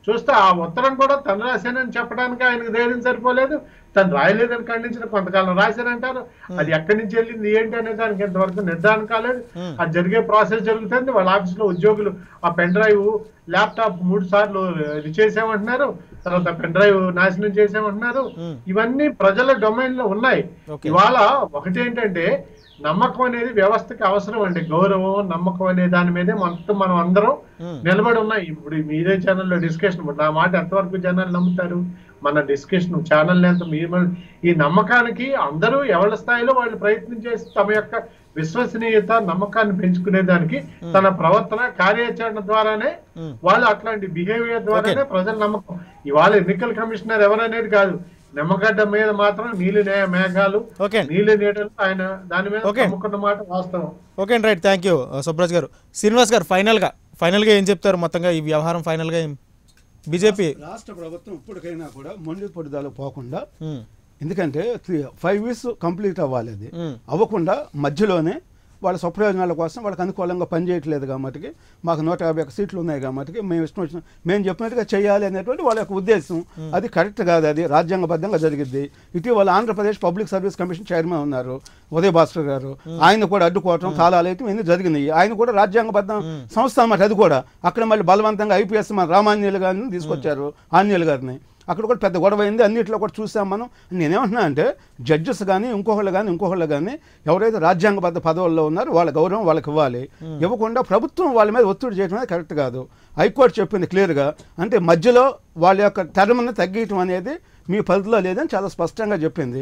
చూస్తే ఆ ఉత్తరం కూడా తను రాశానని చెప్పడానికి ఆయనకు ధైర్యం సరిపోలేదు, తను రాయలేదని ఖండించిన కొంతకాలం రాశానంటారు. అది ఎక్కడి నుంచి వెళ్ళింది ఏంటి అనే దానికి ఎంతవరకు నిర్ధారణ కాలేదు. అది జరిగే ప్రాసెస్ జరుగుతుంది. వాళ్ళ ఆఫీస్ లో ఉద్యోగులు ఆ పెన్ డ్రైవ్ ల్యాప్టాప్ మూడు సార్లు ఇది చేసామంటున్నారు, తర్వాత పెన్ డ్రైవ్ నాశనం చేసామంటున్నారు. ఇవన్నీ ప్రజల డొమైన్ లో ఉన్నాయి. ఇవాళ ఒకటేంటంటే నమ్మకం అనేది వ్యవస్థకి అవసరం అండి. గౌరవం, నమ్మకం అనే దాని మీదే మొత్తం మనం అందరం నిలబడి ఉన్నాయి. ఇప్పుడు మీరే ఛానల్లో డిస్కషన్, నా మాట ఎంతవరకు జనాలు నమ్ముతారు? మన డిస్కషన్ ఛానల్ ఎంత మీరు ఈ నమ్మకానికి అందరూ ఎవరి స్థాయిలో వాళ్ళు ప్రయత్నం చేసి తమ యొక్క విశ్వసనీయత, నమ్మకాన్ని పెంచుకునే దానికి తన ప్రవర్తన, కార్యాచరణ ద్వారానే వాళ్ళు అట్లాంటి బిహేవియర్ ద్వారానే ప్రజల నమ్మకం. ఇవాళ ఎన్నికల కమిషనర్ ఎవరనేది కాదు, నిమ్మగడ్డ మీద మాత్రం నీలి మేఘాలు, నీలి నీడలు ఆయన దాని మీద నమ్ముకున్న మాట వాస్తవం. Okay right, thank you Subraj garu. Srinivas గారు ఫైనల్ గా ఫైనల్ గా ఏం చెప్తారు? మొత్తంగా ఈ వ్యవహారం ఫైనల్ గా బీజేపీ రాష్ట్ర ప్రభుత్వం ఇప్పటికైనా కూడా మొండి పొడిదాలు పోకుండా, ఎందుకంటే త్రీ ఫైవ్ ఇయర్స్ కంప్లీట్ అవ్వాలి, అది అవ్వకుండా మధ్యలోనే వాళ్ళ స్వప్రయోజనాల కోసం వాళ్ళకి అనుకూలంగా పనిచేయట్లేదు కాబట్టి, మాకు నూట యాభై ఒక్క సీట్లు ఉన్నాయి కాబట్టి మేము ఇష్టం వచ్చిన మేము చెప్పినట్టుగా చేయాలి అనేటువంటి వాళ్ళ యొక్క ఉద్దేశం. అది కరెక్ట్ కాదు, అది రాజ్యాంగబద్ధంగా జరిగింది. ఇటీవల Andhra Pradesh public service commission chairman ఉన్నారు ఉదయ్ భాస్కర్ గారు, ఆయన కూడా అడ్డుకోవటం తాళాలేయటం ఇవన్నీ జరిగినాయి. ఆయన కూడా రాజ్యాంగబద్ధ సంస్థ అన్నమాట. అది కూడా అక్కడ మళ్ళీ బలవంతంగా ఐపీఎస్ మన రామాంజనేయులు గారిని తీసుకొచ్చారు, ఆంజనేయులు గారిని. అక్కడ కూడా పెద్ద గొడవ అయింది, అన్నింటిలో కూడా చూసాం మనం. నేనేమంటున్నా అంటే జడ్జెస్ కానీ ఇంకొకళ్ళు కానీ ఇంకొకళ్ళు కానీ ఎవరైతే రాజ్యాంగబద్ధ పదవుల్లో ఉన్నారో వాళ్ళ గౌరవం వాళ్ళకి ఇవ్వాలి. ఇవ్వకుండా ప్రభుత్వం వాళ్ళ మీద ఒత్తిడి చేయడం అనేది కరెక్ట్ కాదు. హైకోర్టు చెప్పింది క్లియర్గా, అంటే మధ్యలో వాళ్ళ యొక్క టర్మ్ని తగ్గించడం అనేది మీ పరిధిలో లేదని చాలా స్పష్టంగా చెప్పింది.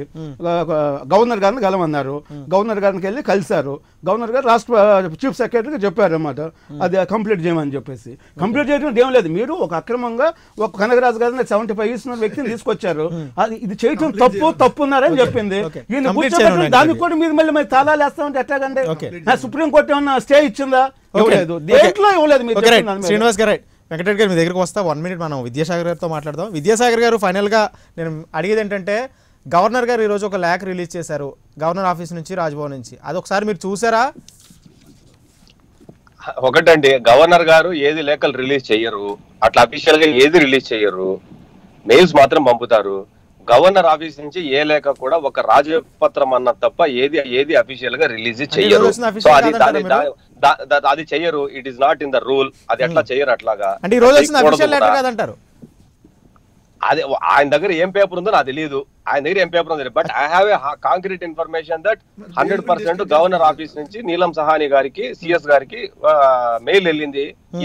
గవర్నర్ గారిని కలవన్నారు, గవర్నర్ గారికి వెళ్ళి కలిశారు. గవర్నర్ గారు రాష్ట్ర చీఫ్ సెక్రటరీకి చెప్పారు అన్నమాట, అది కంప్లీట్ చేయమని చెప్పేసి. కంప్లీట్ చేయడం ఏం లేదు, మీరు ఒక అక్రమంగా ఒక కనకరాజు గారిని సెవెంటీ ఫైవ్ ఇయర్స్ వ్యక్తిని తీసుకొచ్చారు, అది ఇది చేయటం తప్పు తప్పు ఉన్నారని చెప్పింది. ఈయన కూర్చోబెట్టి దానికి కూడా మీరు మళ్ళీ మరి తాళాలు వేస్తామంటే ఎట్లాగండి? సుప్రీంకోర్టు ఏమన్నా స్టే ఇచ్చిందా? ఇవ్వలేదు, దేంట్లో ఇవ్వలేదు. శ్రీనివాస్ గారు, వెంకటరెడ్డి గారు మీ దగ్గరకు వస్తా. వన్ మినిట్ మనం విద్యాసాగర్ గారితో మాట్లాడదాం. విద్యాసాగర్ గారు, ఫైనల్గా నేను అడిగేది ఏంటంటే, గవర్నర్ గారు ఈరోజు ఒక లేఖ రిలీజ్ చేశారు గవర్నర్ ఆఫీస్ నుంచి, రాజ్భవన్ నుంచి. అది ఒకసారి మీరు చూసారా? ఒకటండి, గవర్నర్ గారు ఏది లేఖలు రిలీజ్ చెయ్యరు, అట్లా అఫీషియల్ గా ఏది రిలీజ్ చెయ్యరు, మెయిల్స్ మాత్రం పంపుతారు. గవర్నర్ ఆఫీస్ నుంచి ఏ లేఖ కూడా ఒక రాజపత్రం అన్న తప్ప ఏది ఏది అఫీషియల్ గా రిలీజ్ చెయ్యరు. సో అది అది చెయ్యరు. It is not in the rule. అది ఎట్లా చెయ్యరు అట్లాగా. అదే ఆయన దగ్గర ఏం పేపర్ ఉందో నాకు తెలియదు, ఆయన దగ్గర ఏం పేపర్ ఉంది. But I have a concrete information that hundred percent governor office నుంచి నీలం సహాని గారికి, సిఎస్ గారికి మెయిల్ వెళ్ళింది,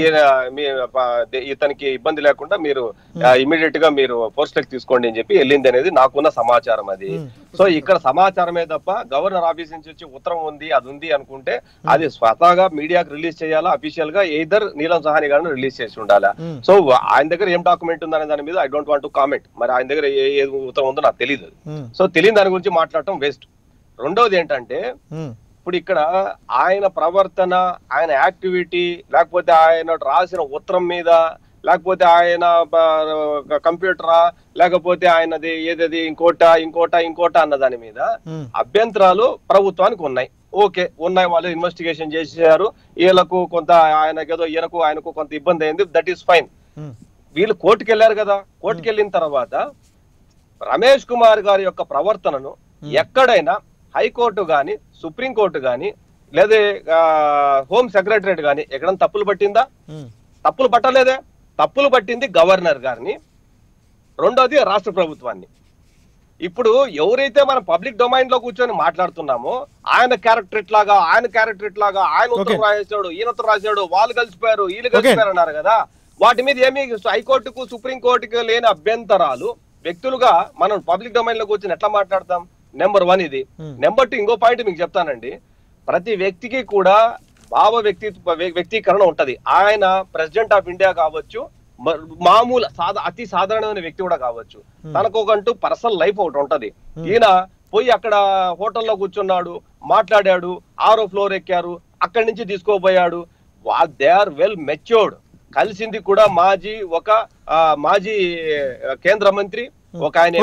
ఇతనికి ఇబ్బంది లేకుండా మీరు ఇమీడియట్ గా మీరు పోస్ట్ లెక్ తీసుకోండి అని చెప్పి వెళ్ళింది అనేది నాకున్న సమాచారం. అది సో ఇక్కడ సమాచారమే తప్ప గవర్నర్ ఆఫీస్ నుంచి వచ్చి ఉత్తరం ఉంది అది ఉంది అనుకుంటే అది స్వతహాగా మీడియాకి రిలీజ్ చేయాలా, అఫీషియల్ గా ఎయిదర్ నీలం సహాని గారిని రిలీజ్ చేసి ఉండాలా. సో ఆయన దగ్గర ఏం డాక్యుమెంట్ ఉందనే దాని మీద I don't want to comment. మరి ఆయన దగ్గర ఏ ఉత్తరం ఉందో నాకు తెలియదు. సో తెలియని దాని గురించి మాట్లాడటం వేస్ట్. రెండోది ఏంటంటే, ఇప్పుడు ఇక్కడ ఆయన ప్రవర్తన, ఆయన యాక్టివిటీ, లేకపోతే ఆయన రాసిన ఉత్తరం మీద, లేకపోతే ఆయన కంప్యూటరా, లేకపోతే ఆయనది ఏదది ఇంకోట ఇంకోట ఇంకోట అన్న దాని మీద అభ్యంతరాలు ప్రభుత్వానికి ఉన్నాయి. ఓకే, ఉన్నాయి, వాళ్ళు ఇన్వెస్టిగేషన్ చేశారు, వీళ్ళకు కొంత ఆయనకేదో ఈయనకు ఆయనకు కొంత ఇబ్బంది అయింది, దట్ ఈస్ ఫైన్. వీళ్ళు కోర్టుకు వెళ్ళారు కదా, కోర్టుకు వెళ్ళిన తర్వాత రమేష్ కుమార్ గారి యొక్క ప్రవర్తనను ఎక్కడైనా హైకోర్టు గాని, సుప్రీంకోర్టు గాని, లేదా హోమ్ సెక్రటరేట్ గాని ఎక్కడైనా తప్పులు పట్టిందా? తప్పులు పట్టలేదే. తప్పులు పట్టింది గవర్నర్ గారిని, రెండోది రాష్ట్ర ప్రభుత్వాన్ని. ఇప్పుడు ఎవరైతే మనం పబ్లిక్ డొమైన్ లో కూర్చొని మాట్లాడుతున్నామో ఆయన క్యారెక్టర్ ఇట్లాగా, ఆయన క్యారెక్టర్ ఇట్లాగా, ఆయన ఉత్తరం రాసాడు, ఈయన ఉత్తరం రాశాడు, వాళ్ళు కలిసిపోయారు, వీళ్ళు కలిసిపోయారు అన్నారు కదా, వాటి మీద ఏమి హైకోర్టుకు సుప్రీంకోర్టుకు లేని అభ్యంతరాలు వ్యక్తులుగా మనం పబ్లిక్ డొమైన్ లో కూర్చొని ఎట్లా మాట్లాడతాం? నెంబర్ వన్ ఇది. నెంబర్ టూ, ఇంకో పాయింట్ మీకు చెప్తానండి. ప్రతి వ్యక్తికి కూడా భావ వ్యక్తి వ్యక్తీకరణ ఉంటది. ఆయన ప్రెసిడెంట్ ఆఫ్ ఇండియా కావచ్చు, మామూలు సాదా అతి సాధారణమైన వ్యక్తి కూడా కావచ్చు, తనకు ఒకంటూ పర్సనల్ లైఫ్ ఒకటి ఉంటది. ఈయన పోయి అక్కడ హోటల్లో కూర్చున్నాడు, మాట్లాడాడు, ఆరో ఫ్లోర్ ఎక్కారు, అక్కడి నుంచి తీసుకోపోయాడు. They are well matured. కలిసింది కూడా మాజీ ఒక మాజీ కేంద్ర మంత్రి, ఒక ఆయన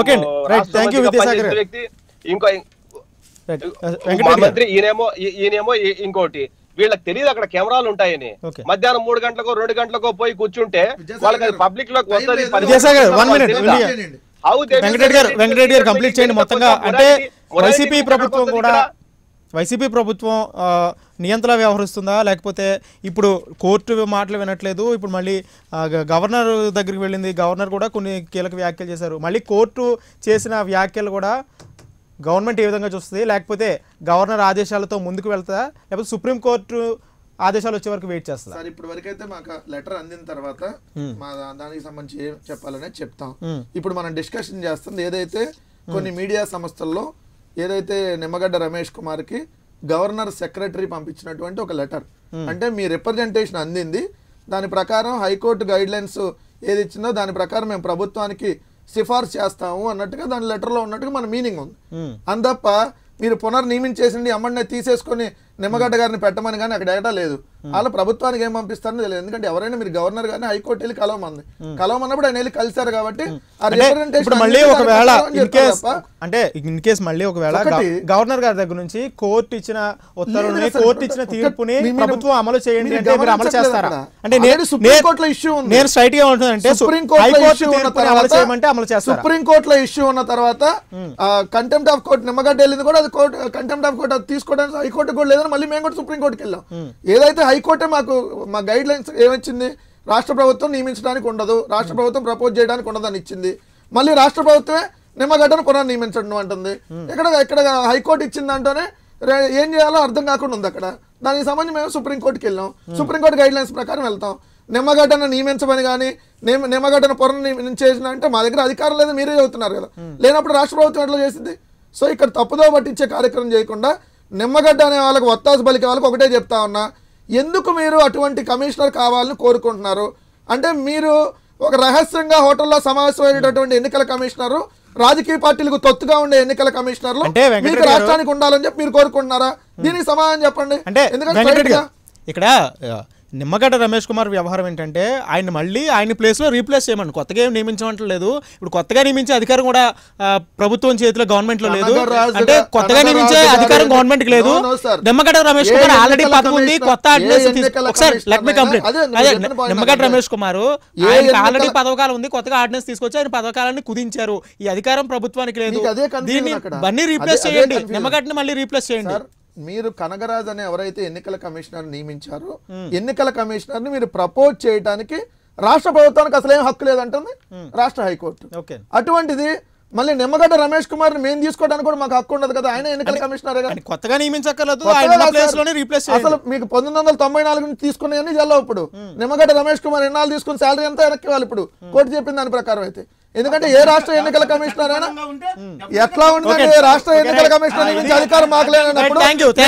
వ్యక్తి, ఇంకో మంత్రి, ఈయనేమో ఈయనేమో ఇంకోటి. వీళ్ళకి తెలియదు అక్కడ కెమెరాలు ఉంటాయని. Okay. మధ్యాహ్నం మూడు గంటలకో రెండు గంటలకో పోయి కూర్చుంటే వాళ్ళకి అది పబ్లిక్ లోకి వస్తుంది. విద్యాసాగర్ one minute, వెంకటరెడ్డి గారు వెంకటరెడ్డి గారు కంప్లీట్ చేయండి. మొత్తంగా అంటే వైసీపీ ప్రభుత్వం కూడా వైసీపీ ప్రభుత్వం నియంత్రణ వ్యవహరిస్తుందా, లేకపోతే ఇప్పుడు కోర్టు మాటలు వినట్లేదు, ఇప్పుడు మళ్ళీ గవర్నర్ దగ్గరికి వెళ్ళింది, గవర్నర్ కూడా కొన్ని కీలక వ్యాఖ్యలు చేశారు, మళ్ళీ కోర్టు చేసిన వ్యాఖ్యలు కూడా గవర్నమెంట్ ఏ విధంగా చూస్తుంది, లేకపోతే గవర్నర్ ఆదేశాలతో ముందుకు వెళ్తుందా, లేకపోతే సుప్రీంకోర్టు ఆదేశాలు వచ్చే వరకు వెయిట్ చేస్తా? సార్ ఇప్పటి వరకు అయితే మాకు లెటర్ అందిన తర్వాత మా దానికి సంబంధించి ఏం చెప్పాలనే చెప్తాం. ఇప్పుడు మనం డిస్కషన్ చేస్తుంది ఏదైతే కొన్ని మీడియా సంస్థల్లో ఏదైతే నిమ్మగడ్డ రమేష్ కుమార్ కి గవర్నర్ సెక్రటరీ పంపించినటువంటి ఒక లెటర్, అంటే మీ రిప్రజెంటేషన్ అందింది, దాని ప్రకారం హైకోర్టు గైడ్ లైన్స్ ఏది ఇచ్చిందో దాని ప్రకారం మేము ప్రభుత్వానికి సిఫార్సు చేస్తాము అన్నట్టుగా దాని లెటర్లో ఉన్నట్టుగా మన మీనింగ్ ఉంది. అంతప్ప మీరు పునర్నియమించేసింది అమ్మడిని తీసేసుకొని నిమ్మగడ్డ గారిని పెట్టమని కానీ అక్కడ ఏటా లేదు. వాళ్ళ ప్రభుత్వానికి ఏం పంపిస్తారని తెలియదు. ఎందుకంటే ఎవరైనా మీరు గవర్నర్ గారిని హైకోర్టు వెళ్ళి కలవమంది, కలవమన్నప్పుడు ఆయన వెళ్ళి కలిశారు కాబట్టి మళ్ళీ ఒకవేళ అంటే ఇన్ కేసు మళ్ళీ ఒకవేళ గవర్నర్ గారి దగ్గర నుంచి కోర్టు ఇచ్చిన ఉత్తర్వుని కోర్టు ఇచ్చిన తీర్పుని ప్రభుత్వం అమలు చేయండి అంటే మీరు అమలు చేస్తారా? అంటే నేను సుప్రీంకోర్టులో ఇష్యూ ఉంది, నేను స్ట్రైట్ గా ఉంటుందంటే సుప్రీంకోర్టులో ఇష్యూ ఉన్న తర్వాత కంటెంప్ట్ ఆఫ్ కోర్టు నిమ్మగడ్డ వెళ్ళింది కూడా అది కోర్టు కంటెంప్ట్ ఆఫ్ కోర్టు తీసుకోవడానికి హైకోర్టు కూడా లేదని మళ్ళీ మేము కూడా సుప్రీంకోర్టుకి వెళ్ళాం. ఏదైతే హైకోర్టే మాకు మా గైడ్ లైన్స్ ఏమిచ్చింది, రాష్ట్ర ప్రభుత్వం నియమించడానికి ఉండదు, రాష్ట్ర ప్రభుత్వం ప్రపోజ్ చేయడానికి ఉండదని ఇచ్చింది, మళ్ళీ రాష్ట్ర ప్రభుత్వమే నిమ్మగడ్డను పునర్ నియమించడం అంటుంది. ఇక్కడ ఇక్కడ హైకోర్టు ఇచ్చింది అంటేనే ఏం చేయాలో అర్థం కాకుండా ఉంది. అక్కడ దానికి సంబంధించి మేము సుప్రీంకోర్టుకి వెళ్ళాం, సుప్రీంకోర్టు గైడ్ లైన్స్ ప్రకారం వెళ్తాం. నిమ్మగడ్డను నియమించమని కానీ నిమ్మగడ్డను పునర్నియమించేసిన అంటే మా దగ్గర అధికారం లేదు, మీరే చెబుతున్నారు కదా, లేనప్పుడు రాష్ట్ర ప్రభుత్వం ఎట్లా చేసింది? సో ఇక్కడ తప్పుదో పట్టించే కార్యక్రమం చేయకుండా నిమ్మగడ్డ అనే వాళ్ళకి ఒత్తాసు పలికే వాళ్ళకి ఒకటే చెప్తా ఉన్నా, ఎందుకు మీరు అటువంటి కమిషనర్ కావాలని కోరుకుంటున్నారు అంటే మీరు ఒక రహస్యంగా హోటల్లో సమావేశమైనటువంటి ఎన్నికల కమిషనరు రాజకీయ పార్టీలకు తొత్తుగా ఉండే ఎన్నికల కమిషనర్లు మీకు రాష్ట్రానికి ఉండాలని చెప్పి మీరు కోరుకుంటున్నారా? దీనికి సమాధానం చెప్పండి. ఎందుకంటే ఇక్కడ నిమ్మగడ్డ రమేష్ కుమార్ వ్యవహారం ఏంటంటే ఆయన మళ్ళీ ఆయన ప్లేస్లో రీప్లేస్ చేయమని కొత్తగా ఏం నియమించమంటలేదు. ఇప్పుడు కొత్తగా నియమించే అధికారం కూడా ప్రభుత్వం చేతిలో గవర్నమెంట్లో లేదు, అంటే కొత్తగా నియమించే అధికారం గవర్నమెంట్కి లేదు. నిమ్మగడ్డ రమేష్ కుమార్ ఆల్రెడీ పదవి ఉంది, కొత్త ఆర్డినెన్స్ ఒకసారి లెట్ మీ కంప్లీట్. అదే నిమ్మగడ్డ రమేష్ కుమార్ ఆయనకి ఆల్రెడీ పదవకాలం ఉంది, కొత్తగా ఆర్డినెన్స్ తీసుకొచ్చి ఆయన పదవకాలాన్ని కుదించారు. ఈ అధికారం ప్రభుత్వానికి లేదు, దీన్ని మళ్ళీ రీప్లేస్ చేయండి, నిమ్మగడ్డని మళ్ళీ రీప్లేస్ చేయండి. మీరు కనగరాజ్ అనే ఎవరైతే ఎన్నికల కమిషనర్ నియమించారో ఎన్నికల కమిషనర్ ని మీరు ప్రపోజ్ చేయడానికి రాష్ట్ర ప్రభుత్వానికి అసలు ఏం హక్కు లేదంటుంది రాష్ట్ర హైకోర్టు. అటువంటిది మళ్ళీ నిమ్మగడ్డ రమేష్ కుమార్ ని మేము తీసుకోవడానికి కూడా మాకు హక్కు ఉండదు కదా, ఆయన ఎన్నికల కమిషనర్ కొత్తగా నియమించక్కర్లేదు. అసలు మీకు పంతొమ్మిది వందల తొంభై నాలుగు నుంచి తీసుకున్నాయని జల్లావు. ఇప్పుడు నిమ్మగడ్డ రమేష్ కుమార్ ఎన్నాళ్ళు తీసుకుని శాలరీ ఎంత వెనక్కి వాళ్ళు ఇప్పుడు కోర్టు చెప్పిన దాని ప్రకారం అయితే, ఎందుకంటే ఏ రాష్ట్ర ఎన్నికల కమిషనర్ అయినా ఎట్లా ఉంటుంది, రాష్ట్ర ఎన్నికల కమిషనర్ నుంచి అధికారం మాకు లేనప్పుడు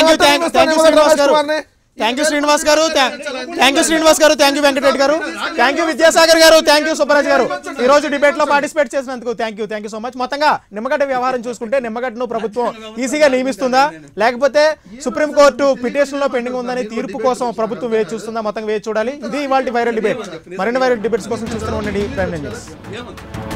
థ్యాంక్ యూ శ్రీనివాస్ గారు, థ్యాంక్ యూ శ్రీనివాస్ గారు, థ్యాంక్ యూ వెంకటరెడ్డి గారు, థ్యాంక్ యూ విద్యాసాగర్ గారు, థ్యాంక్ యూ సుబ్బరాజ్ గారు, ఈ రోజు డిబేట్ లో పార్టిసిపేట్ చేసినందుకు thank you thank you so much. మొత్తంగా నిమ్మగడ్డ వ్యవహారం చూసుకుంటే నిమ్మగడ్డను ప్రభుత్వం ఈజీగా నియమిస్తుందా, లేకపోతే సుప్రీంకోర్టు పిటిషన్ లో పెండింగ్ ఉందని తీర్పు కోసం ప్రభుత్వం వేచి చూస్తుందా, మొత్తం వేచి చూడాలి. ఇది ఇవాళ వైరల్ డిబేట్. మరిన్ని వైరల్ డిబేట్స్ కోసం చూస్తూనే ఉండండి ప్రైమ్ న్యూస్.